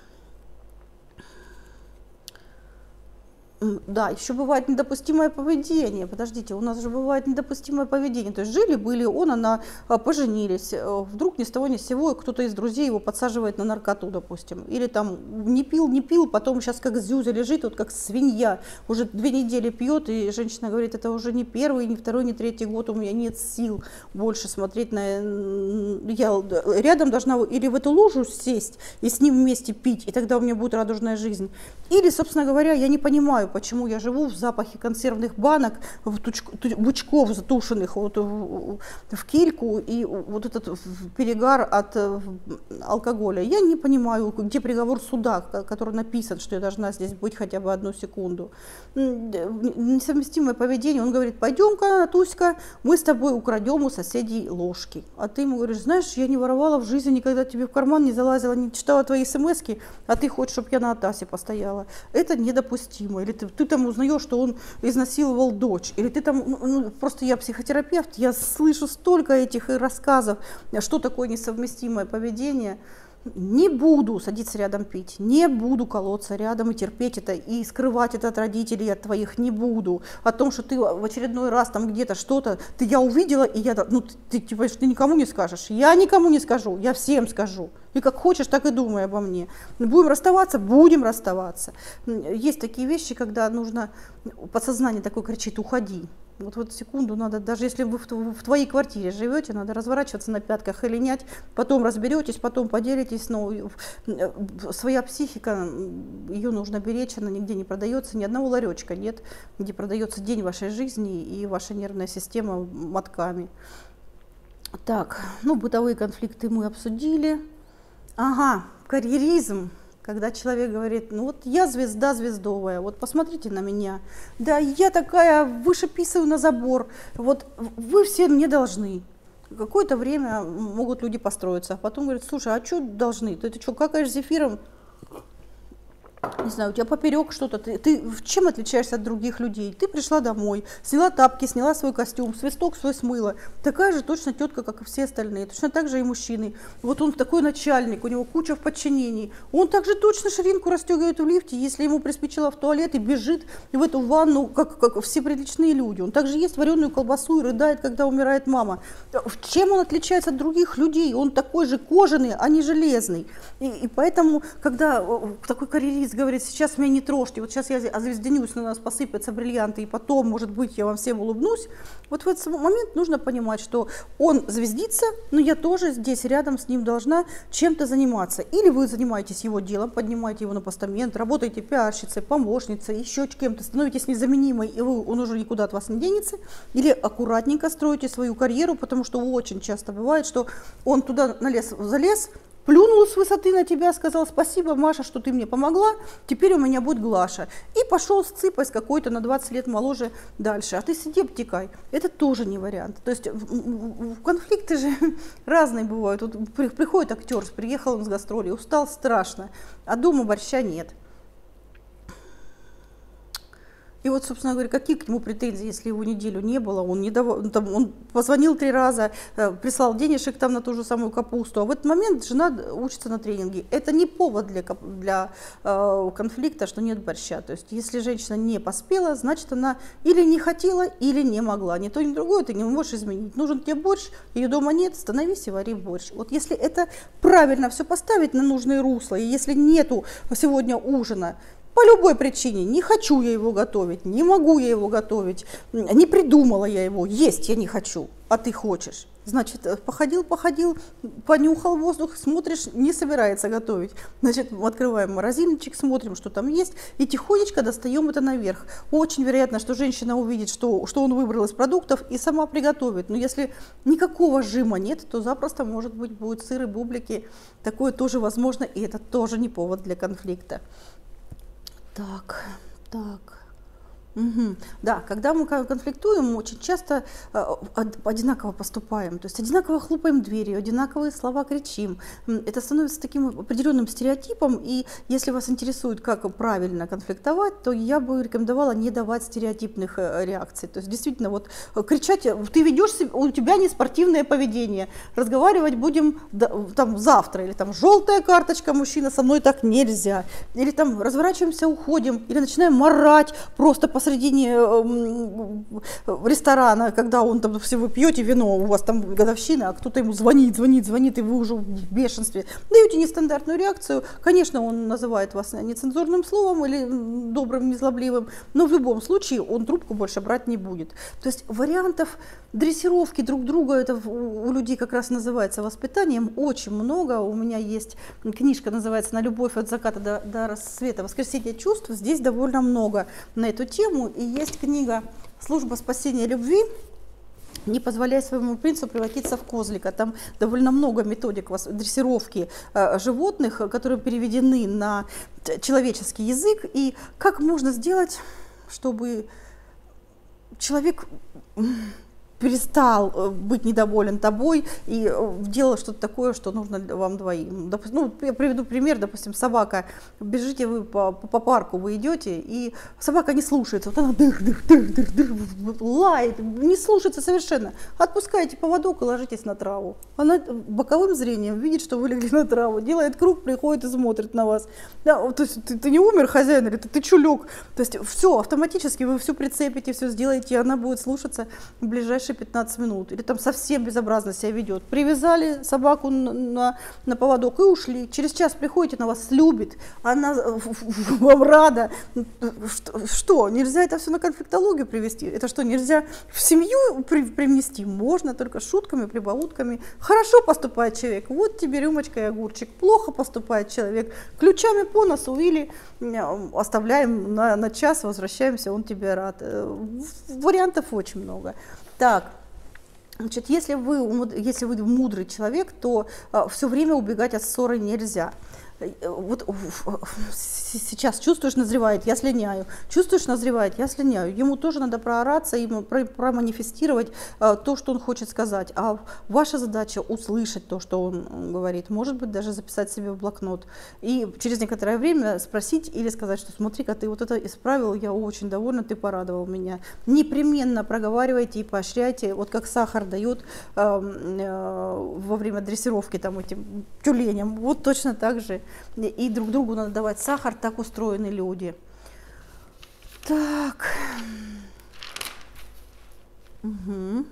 Да, еще бывает недопустимое поведение. Подождите, у нас же бывает недопустимое поведение. То есть жили-были, он, она поженились. Вдруг ни с того ни с сего кто-то из друзей его подсаживает на наркоту, допустим. Или там не пил, не пил, потом сейчас как зюзя лежит, вот как свинья. Уже две недели пьет, и женщина говорит, это уже не первый, не второй, не третий год, у меня нет сил больше смотреть на... Я рядом должна или в эту лужу сесть и с ним вместе пить, и тогда у меня будет радужная жизнь. Или, собственно говоря, я не понимаю, почему я живу в запахе консервных банок, в тучк, бучков затушенных вот в, в кильку и вот этот перегар от алкоголя. Я не понимаю, где приговор суда, который написан, что я должна здесь быть хотя бы одну секунду. Несовместимое поведение. Он говорит, пойдем-ка, Туська, мы с тобой украдем у соседей ложки. А ты ему говоришь, знаешь, я не воровала в жизни, никогда тебе в карман не залазила, не читала твои смски, а ты хочешь, чтобы я на Атасе постояла. Это недопустимо. Или ты, ты там узнаешь, что он изнасиловал дочь. Или ты там, ну, просто я психотерапевт, я слышу столько этих рассказов, что такое несовместимое поведение. Не буду садиться рядом пить, не буду колоться рядом и терпеть это, и скрывать это от родителей, от твоих не буду. О том, что ты в очередной раз там где-то что-то, ты я увидела, и я, ну, ты, ты, типа, ты никому не скажешь. Я никому не скажу, я всем скажу. И как хочешь, так и думай обо мне. Будем расставаться, будем расставаться. Есть такие вещи, когда нужно, подсознание такое кричит, уходи. Вот в эту секунду надо, даже если вы в твоей квартире живете, надо разворачиваться на пятках и линять, потом разберетесь, потом поделитесь. Но своя психика, ее нужно беречь, она нигде не продается, ни одного ларечка нет, где продается день вашей жизни и ваша нервная система мотками. Так, ну бытовые конфликты мы обсудили. Ага, карьеризм. Когда человек говорит, ну вот я звезда звездовая, вот посмотрите на меня, да я такая, выше писаю на забор, вот вы все мне должны. Какое-то время могут люди построиться, а потом говорят, слушай, а что должны, ты, ты что, какаешь зефиром? Не знаю, у тебя поперек что-то, ты, ты чем отличаешься от других людей? Ты пришла домой, сняла тапки, сняла свой костюм, свисток свой смыла. Такая же точно тетка, как и все остальные, точно так же и мужчины. Вот он такой начальник, у него куча в подчинении. Он также точно ширинку расстегивает в лифте, если ему приспичило в туалет и бежит в эту ванну, как, как все приличные люди. Он также ест вареную колбасу и рыдает, когда умирает мама. Чем он отличается от других людей? Он такой же кожаный, а не железный. И, и поэтому, когда такой карьерист говорит, сейчас меня не трожьте, вот сейчас я озвезденюсь, на нас посыпятся бриллианты, и потом, может быть, я вам всем улыбнусь. Вот в этот момент нужно понимать, что он звездится, но я тоже здесь рядом с ним должна чем-то заниматься. Или вы занимаетесь его делом, поднимаете его на постамент, работаете пиарщицей, помощницей, еще кем-то, становитесь незаменимой, и вы, он уже никуда от вас не денется. Или аккуратненько строите свою карьеру, потому что очень часто бывает, что он туда налез, залез, плюнул с высоты на тебя, сказал, спасибо, Маша, что ты мне помогла, теперь у меня будет Глаша. И пошел с цыпой с какой-то на двадцать лет моложе дальше. А ты сиди, обтекай. Это тоже не вариант. То есть конфликты же разные бывают. Вот приходит актер, приехал он с гастролей, устал страшно, а дома борща нет. И вот, собственно говоря, какие к нему претензии, если его неделю не было, он, не дав... там, он позвонил три раза, э, прислал денежек там на ту же самую капусту, а в этот момент жена учится на тренинге. Это не повод для, для э, конфликта, что нет борща. То есть если женщина не поспела, значит она или не хотела, или не могла. Ни то, ни другое ты не можешь изменить. Нужен тебе борщ, ее дома нет, становись и вари борщ. Вот если это правильно все поставить на нужные русла, и если нету сегодня ужина, по любой причине, не хочу я его готовить, не могу я его готовить, не придумала я его, есть я не хочу, а ты хочешь. Значит, походил, походил, понюхал воздух, смотришь, не собирается готовить. Значит, мы открываем морозильничек, смотрим, что там есть, и тихонечко достаем это наверх. Очень вероятно, что женщина увидит, что, что он выбрал из продуктов и сама приготовит. Но если никакого жима нет, то запросто, может быть, будет сыр и бублики. Такое тоже возможно, и это тоже не повод для конфликта. Так, так. Мгм. Да, когда мы ка- конфликтуем, очень часто э, од- одинаково поступаем, то есть одинаково хлопаем дверью, одинаковые слова кричим. М, Это становится таким определенным стереотипом, и если вас интересует, как правильно конфликтовать, то я бы рекомендовала не давать стереотипных э, реакций. То есть действительно, вот э, кричать, э, ты ведешь себя, у тебя неспортивное поведение, разговаривать будем да, там завтра, или там желтая карточка, мужчина, со мной так нельзя, или там разворачиваемся, уходим, или начинаем орать просто посредине эм, ресторана, когда он там, все вы пьете вино, у вас там годовщина, а кто-то ему звонит, звонит, звонит, и вы уже в бешенстве. Даете нестандартную реакцию, конечно, он называет вас нецензурным словом или м, добрым, незлобливым, но в любом случае он трубку больше брать не будет. То есть вариантов дрессировки друг друга, это в- у людей как раз называется воспитанием, очень много. У меня есть книжка, называется «На любовь от заката до, до рассвета. Воскресение чувств». Здесь довольно много на эту тему. И есть книга «Служба спасения любви». Не позволяй своему принцу превратиться в козлика. Там довольно много методик вос- дрессировки э, животных, э, которые переведены на т- человеческий язык. И как можно сделать, чтобы человек м, перестал э, быть недоволен тобой и э, делал что-то такое, что нужно для- вам двоим. Допу- ну, я приведу пример, допустим, собака, бежите вы по, по, по парку, вы идете, и собака не слушается, вот она дых, дых, дых, дых, дых, лает, не слушается совершенно. Отпускаете поводок и ложитесь на траву. Она боковым зрением видит, что вы легли на траву, делает круг, приходит и смотрит на вас. Да, то есть ты, ты не умер, хозяин, или ты, ты чё лёг? То есть все, автоматически вы все прицепите, все сделаете, и она будет слушаться в ближайшие пятнадцать минут. Или там совсем безобразно себя ведет. Привязали собаку на, на, на поводок и ушли. Через час приходите, она вас любит, она вам рада. Что, что, нельзя это все на конфликтологию привести? Это что, нельзя в семью при, привнести? Можно, только шутками, прибаутками. Хорошо поступает человек, вот тебе рюмочка и огурчик. Плохо поступает человек, ключами по носу или оставляем на, на час, возвращаемся, он тебе рад. Вариантов очень много. Так, значит, если вы, если вы мудрый человек, то а, все время убегать от ссоры нельзя. Вот сейчас чувствуешь, назревает, я слиняю, чувствуешь, назревает, я слиняю. Ему тоже надо проораться, ему проманифестировать а, то, что он хочет сказать. А ваша задача услышать то, что он говорит, может быть, даже записать себе в блокнот. И через некоторое время спросить или сказать, что смотри-ка, ты вот это исправил, я очень довольна, ты порадовал меня. Непременно проговаривайте и поощряйте, вот как сахар дает э, э, во время дрессировки там этим тюленям, вот точно так же. И друг другу надо давать сахар, так устроены люди. Так. Угу.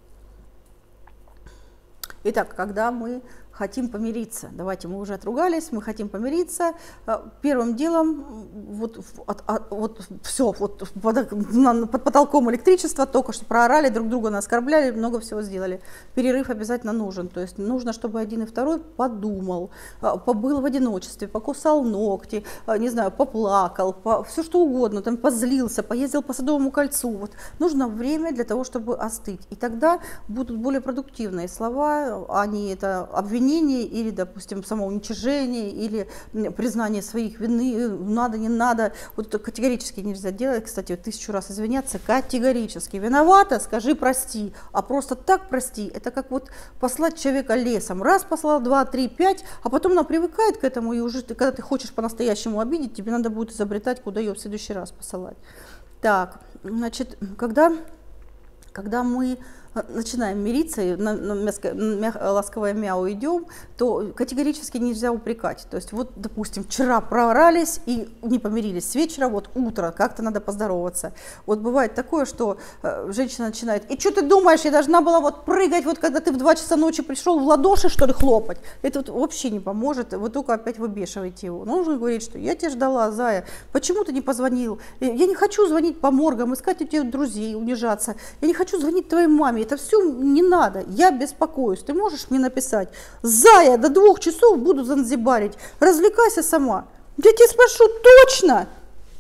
Итак, когда мы хотим помириться, давайте мы уже отругались, мы хотим помириться, первым делом вот, от, от, вот все, вот под, под потолком электричество, только что проорали, друг друга оскорбляли, много всего сделали. Перерыв обязательно нужен, то есть нужно, чтобы один и второй подумал, побыл в одиночестве, покусал ногти, не знаю, поплакал, по, все что угодно, там позлился, поездил по Садовому кольцу. Вот. Нужно время для того, чтобы остыть, и тогда будут более продуктивные слова, а не это обвинение или, допустим, самоуничижение, или признание своих вины, надо, не надо. Вот это категорически нельзя делать. Кстати, вот тысячу раз извиняться категорически. Виновата, скажи прости. А просто так прости, это как вот послать человека лесом. Раз послал, два, три, пять, а потом она привыкает к этому, и уже ты, когда ты хочешь по-настоящему обидеть, тебе надо будет изобретать, куда ее в следующий раз посылать. Так, значит, когда, когда мы начинаем мириться, и на, на мягко, мягко, ласковое мяу идем, то категорически нельзя упрекать. То есть вот, допустим, вчера проорались и не помирились с вечера, вот утро, как-то надо поздороваться. Вот бывает такое, что э, женщина начинает: и что ты думаешь, я должна была вот прыгать, вот когда ты в два часа ночи пришел, в ладоши, что ли, хлопать? Это вот вообще не поможет, вы только опять выбешиваете его. Нужно говорить, что я тебя ждала, зая, почему ты не позвонил? Я не хочу звонить по моргам, искать у тебя друзей, унижаться. Я не хочу звонить твоей маме. Это все не надо, я беспокоюсь. Ты можешь мне написать: зая, до двух часов буду занзибарить, развлекайся сама. Я тебя спрошу, точно?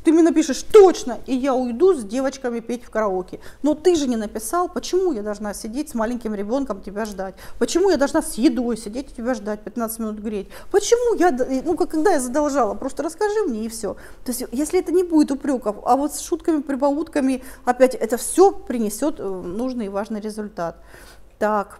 ты мне напишешь точно, и я уйду с девочками петь в караоке. Но ты же не написал, почему я должна сидеть с маленьким ребенком тебя ждать? Почему я должна с едой сидеть и тебя ждать, пятнадцать минут греть? Почему я, ну как когда я задолжала, просто расскажи мне и все. То есть если это не будет упреков, а вот с шутками, прибаутками, опять это все принесет нужный и важный результат. Так.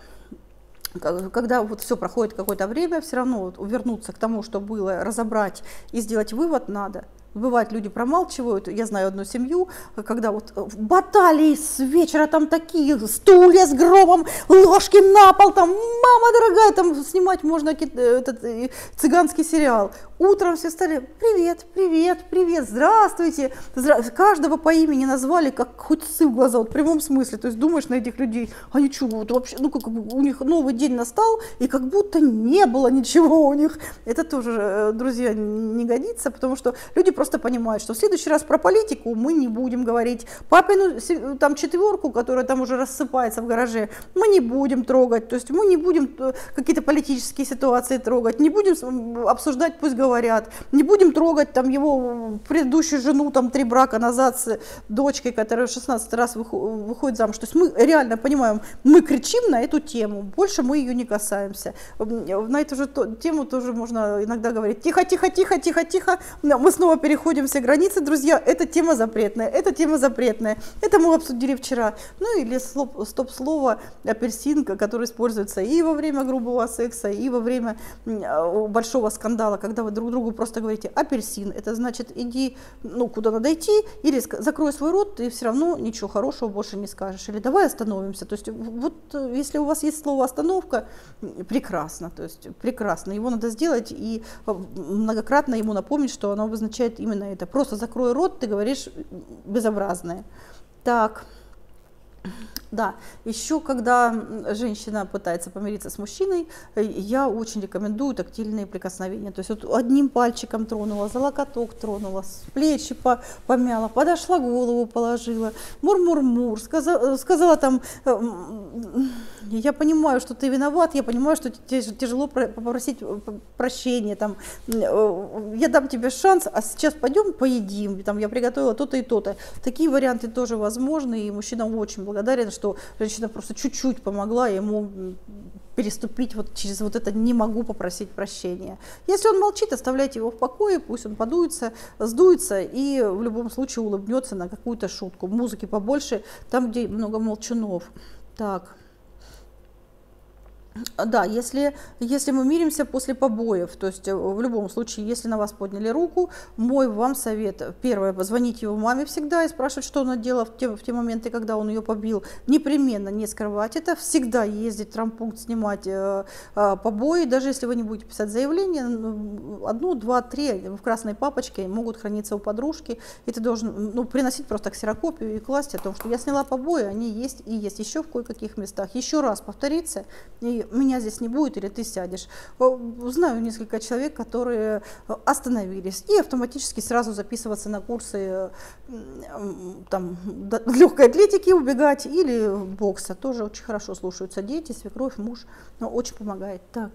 Когда вот все проходит какое-то время, все равно вот вернуться к тому, что было, разобрать и сделать вывод надо. Бывает, люди промалчивают. Я знаю одну семью, когда вот баталии с вечера, там такие стулья с громом, ложки на пол, там, мама дорогая, там снимать можно этот цыганский сериал. Утром все стали: привет, привет, привет, здравствуйте. Здра... Каждого по имени назвали, как хоть сы в глаза, вот в прямом смысле. То есть думаешь на этих людей, они что, вот вообще, ну как бы у них новый день настал, и как будто не было ничего у них. Это тоже, друзья, не годится, потому что люди просто понимают, что в следующий раз про политику мы не будем говорить. Папину там четверку, которая там уже рассыпается в гараже, мы не будем трогать. То есть мы не будем какие-то политические ситуации трогать, не будем обсуждать, пусть говорят. Говорят, не будем трогать там его предыдущую жену, там три брака назад с дочкой, которая в шестнадцатый раз выходит замуж. То есть мы реально понимаем, мы кричим на эту тему, больше мы ее не касаемся. На эту же тему тоже можно иногда говорить: тихо, тихо, тихо, тихо, тихо, мы снова переходим все границы, друзья, эта тема запретная, эта тема запретная, это мы обсудили вчера. Ну или стоп-слово апельсин, который используется и во время грубого секса, и во время большого скандала, когда вы друг другу просто говорите апельсин, это значит иди, ну, куда надо идти, или закрой свой рот, ты все равно ничего хорошего больше не скажешь, или давай остановимся. То есть вот если у вас есть слово остановка, прекрасно, то есть прекрасно, его надо сделать и многократно ему напомнить, что оно обозначает именно это. Просто закрой рот, ты говоришь безобразное. Так. Да, еще когда женщина пытается помириться с мужчиной, я очень рекомендую тактильные прикосновения. То есть вот одним пальчиком тронула, за локоток тронула, с плечи помяла, подошла, голову положила, мур-мур-мур, сказала, сказала там: я понимаю, что ты виноват, я понимаю, что тебе тяжело попросить прощения, там, я дам тебе шанс, а сейчас пойдем поедим, там, я приготовила то-то и то-то. Такие варианты тоже возможны, и мужчина очень благодарен, что женщина просто чуть-чуть помогла ему переступить вот через вот это «не могу попросить прощения». Если он молчит, оставляйте его в покое, пусть он подуется, сдуется и в любом случае улыбнется на какую-то шутку. Музыки побольше, там, где много молчунов. Так. Да, если, если мы миримся после побоев, то есть в любом случае, если на вас подняли руку, мой вам совет: первое, позвонить его маме всегда и спрашивать, что она делала в те, в те моменты, когда он ее побил. Непременно не скрывать это, всегда ездить в травмпункт, снимать э, э, побои, даже если вы не будете писать заявление, одну, два, три в красной папочке могут храниться у подружки, и ты должен, ну, приносить просто ксерокопию и класть о том, что я сняла побои, они есть и есть еще в кое-каких местах. Еще раз повториться, и меня здесь не будет, или ты сядешь. Знаю несколько человек, которые остановились и автоматически сразу записываться на курсы там, легкой атлетики, убегать, или бокса. Тоже очень хорошо слушаются дети, свекровь, муж, но очень помогает. Так.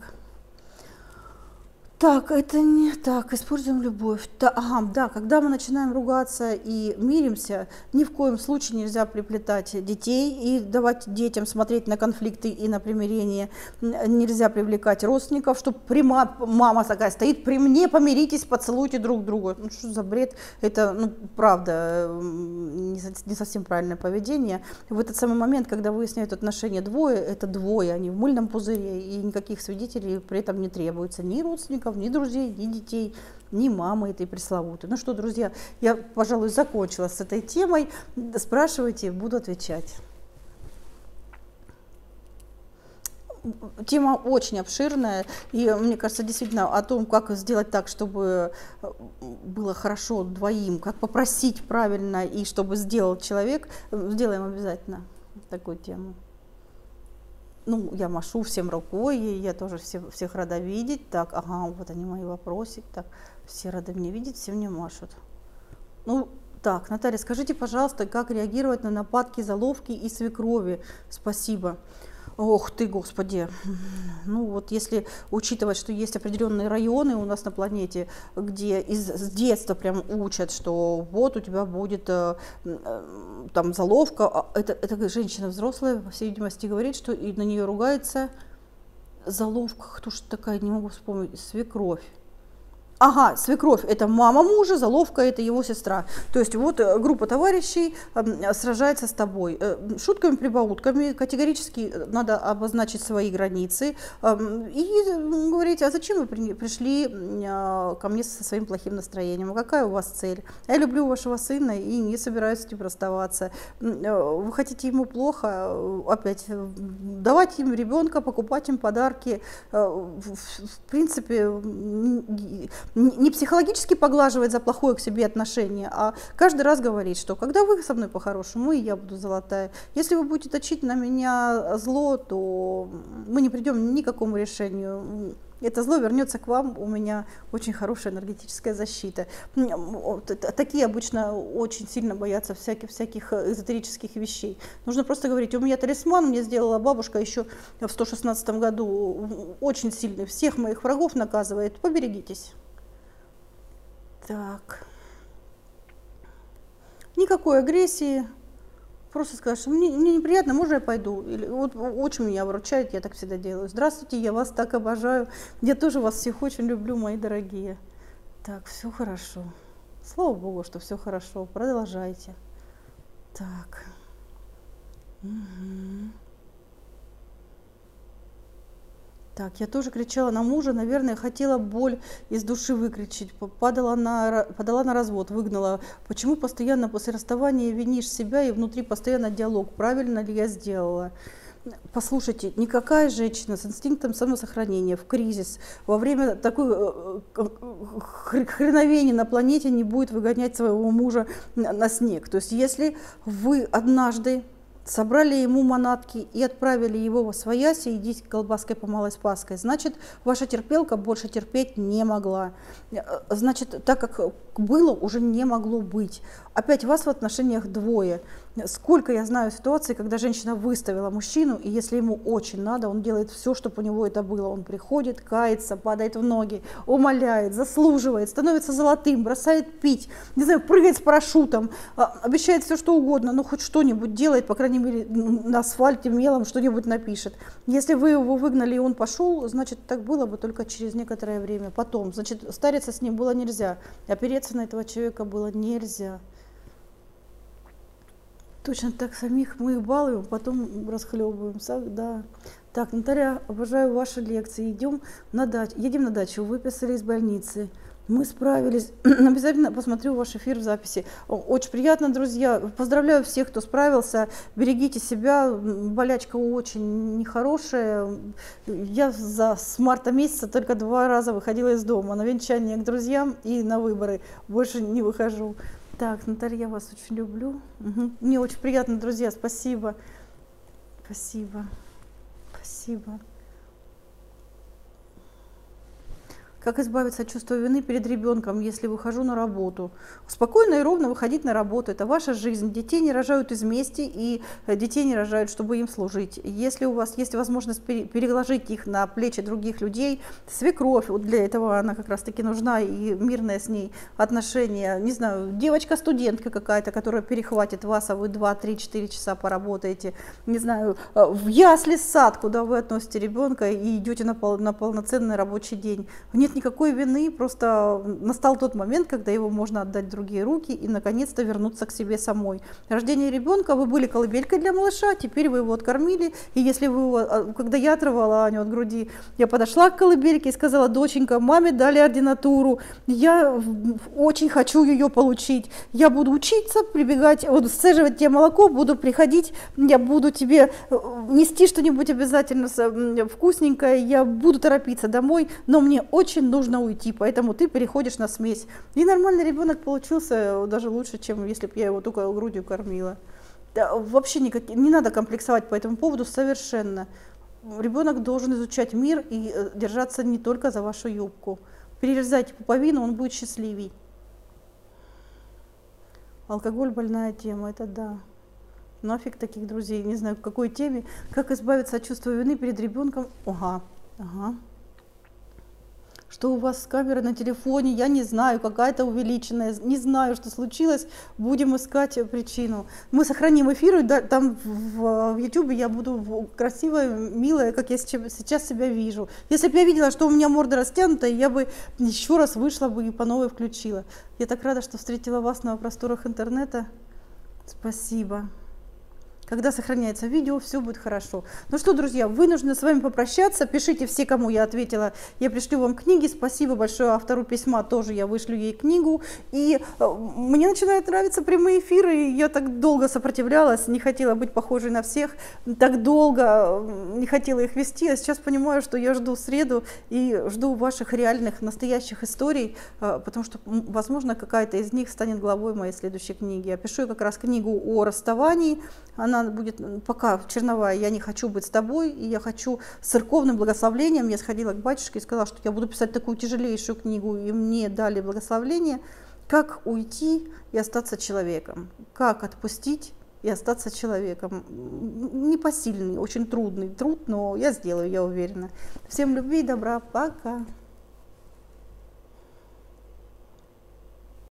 Так, это не так, используем любовь. Да, ага, да, когда мы начинаем ругаться и миримся, ни в коем случае нельзя приплетать детей и давать детям смотреть на конфликты и на примирение. Нельзя привлекать родственников, чтобы прима, мама такая стоит: при мне помиритесь, поцелуйте друг друга. Ну что за бред? Это, ну, правда, не, не совсем правильное поведение. В этот самый момент, когда выясняют отношения двое, это двое, они в мыльном пузыре, и никаких свидетелей при этом не требуется, ни родственников, ни друзей, ни детей, ни мамы этой пресловутой. Ну что, друзья, я, пожалуй, закончила с этой темой. Спрашивайте, буду отвечать. Тема очень обширная, и мне кажется, действительно, о том, как сделать так, чтобы было хорошо двоим, как попросить правильно и чтобы сделал человек, сделаем обязательно такую тему. Ну, я машу всем рукой, я тоже все, всех рада видеть. Так, ага, вот они мои вопросики. Так, все рады меня видеть, все мне машут. Ну, так, Наталья, скажите, пожалуйста, как реагировать на нападки заловки и свекрови? Спасибо. Ох ты, Господи! Ну вот если учитывать, что есть определенные районы у нас на планете, где из, с детства прям учат, что вот у тебя будет э, э, там заловка, а это, это женщина взрослая, по всей видимости, говорит, что и на нее ругается заловка, кто ж такая, не могу вспомнить, свекровь. Ага, свекровь – это мама мужа, заловка – это его сестра. То есть вот группа товарищей э, сражается с тобой. Э, шутками, прибаутками категорически надо обозначить свои границы э, и говорить, а зачем вы при, пришли э, ко мне со своим плохим настроением, а какая у вас цель? Я люблю вашего сына и не собираюсь с ним расставаться. Э, вы хотите ему плохо, опять давать им ребенка, покупать им подарки. Э, в, в принципе, не психологически поглаживать за плохое к себе отношение, а каждый раз говорить, что когда вы со мной по-хорошему, и я буду золотая. Если вы будете точить на меня зло, то мы не придем ни к какому решению. Это зло вернется к вам, у меня очень хорошая энергетическая защита. Такие обычно очень сильно боятся всяких, всяких эзотерических вещей. Нужно просто говорить, у меня талисман, мне сделала бабушка еще в сто шестнадцатом году, очень сильный, всех моих врагов наказывает, поберегитесь. Так, никакой агрессии, просто сказать, что мне, мне неприятно, можно я пойду? Или, вот очень меня выручает, я так всегда делаю. Здравствуйте, я вас так обожаю, я тоже вас всех очень люблю, мои дорогие. Так, все хорошо. Слава Богу, что все хорошо, продолжайте. Так. Угу. Так, я тоже кричала на мужа, наверное, хотела боль из души выкричить, падала на, подала на развод, выгнала. Почему постоянно после расставания винишь себя и внутри постоянно диалог, правильно ли я сделала? Послушайте, никакая женщина с инстинктом самосохранения в кризис во время такой хреновения на планете не будет выгонять своего мужа на снег. То есть если вы однажды собрали ему манатки и отправили его во свояси, идите колбаской по малой спаской, значит, ваша терпелка больше терпеть не могла. Значит, так как было, уже не могло быть. Опять вас в отношениях двое. Сколько я знаю ситуаций, когда женщина выставила мужчину, и если ему очень надо, он делает все, чтобы у него это было. Он приходит, кается, падает в ноги, умоляет, заслуживает, становится золотым, бросает пить, не знаю, прыгает с парашютом, обещает все, что угодно, но хоть что-нибудь делает, по крайней мере, на асфальте мелом что-нибудь напишет. Если вы его выгнали, и он пошел, значит, так было бы только через некоторое время. Потом, значит, стариться с ним было нельзя, опереться на этого человека было нельзя. Точно так самих мы их балуем, потом расхлебываемся, да. Так, Наталья, обожаю ваши лекции. Идем на дачу, едем на дачу, выписали из больницы. Мы справились. Обязательно посмотрю ваш эфир в записи. Очень приятно, друзья. Поздравляю всех, кто справился. Берегите себя. Болячка очень нехорошая. Я за, с марта месяца только два раза выходила из дома. На венчание к друзьям и на выборы. Больше не выхожу. Так, Наталья, я вас очень люблю. Угу. Мне очень приятно, друзья. Спасибо. Спасибо. Спасибо. Как избавиться от чувства вины перед ребенком, если выхожу на работу? Спокойно и ровно выходить на работу. Это ваша жизнь. Детей не рожают из мести, и детей не рожают, чтобы им служить. Если у вас есть возможность переложить их на плечи других людей, свекровь, вот для этого она как раз-таки нужна, и мирное с ней отношение. Не знаю, девочка-студентка какая-то, которая перехватит вас, а вы два-три-четыре часа поработаете. Не знаю, в ясли сад, куда вы относите ребенка и идете на, пол, на полноценный рабочий день. Нет никакой вины, просто настал тот момент, когда его можно отдать в другие руки и наконец-то вернуться к себе самой. Рождение ребенка, вы были колыбелькой для малыша, теперь вы его откормили, и если вы его, когда я отрывала Аню от груди, я подошла к колыбельке и сказала: доченька, маме дали ординатуру, я очень хочу ее получить, я буду учиться, прибегать, буду сцеживать тебе молоко, буду приходить, я буду тебе нести что-нибудь обязательно вкусненькое, я буду торопиться домой, но мне очень нужно уйти, поэтому ты переходишь на смесь. И нормальный ребенок получился даже лучше, чем если бы я его только грудью кормила. Да, вообще никак, не надо комплексовать по этому поводу совершенно. Ребенок должен изучать мир и держаться не только за вашу юбку. Перерезайте пуповину, он будет счастливей. Алкоголь — больная тема, это да. Нафиг таких друзей, не знаю, в какой теме. Как избавиться от чувства вины перед ребенком? Ага, ага. Что у вас с камерой на телефоне? Я не знаю, какая-то увеличенная. Не знаю, что случилось. Будем искать причину. Мы сохраним эфир, и да, там в, в YouTube я буду красивая, милая, как я сейчас себя вижу. Если бы я видела, что у меня морда растянута, я бы еще раз вышла бы и по новой включила. Я так рада, что встретила вас на просторах интернета. Спасибо. Когда сохраняется видео, все будет хорошо. Ну что, друзья, вынуждена с вами попрощаться. Пишите все, кому я ответила. Я пришлю вам книги. Спасибо большое автору письма. Тоже я вышлю ей книгу. И э, мне начинают нравиться прямые эфиры. Я так долго сопротивлялась, не хотела быть похожей на всех. Так долго не хотела их вести. А сейчас понимаю, что я жду среду и жду ваших реальных, настоящих историй. Э, потому что, возможно, какая-то из них станет главой моей следующей книги. Я пишу как раз книгу о расставании. Она будет пока черновая, я не хочу быть с тобой, и я хочу с церковным благословением. Я сходила к батюшке и сказала, что я буду писать такую тяжелейшую книгу, и мне дали благословение, как уйти и остаться человеком, как отпустить и остаться человеком. Непосильный, очень трудный труд, но я сделаю, я уверена. Всем любви и добра, пока.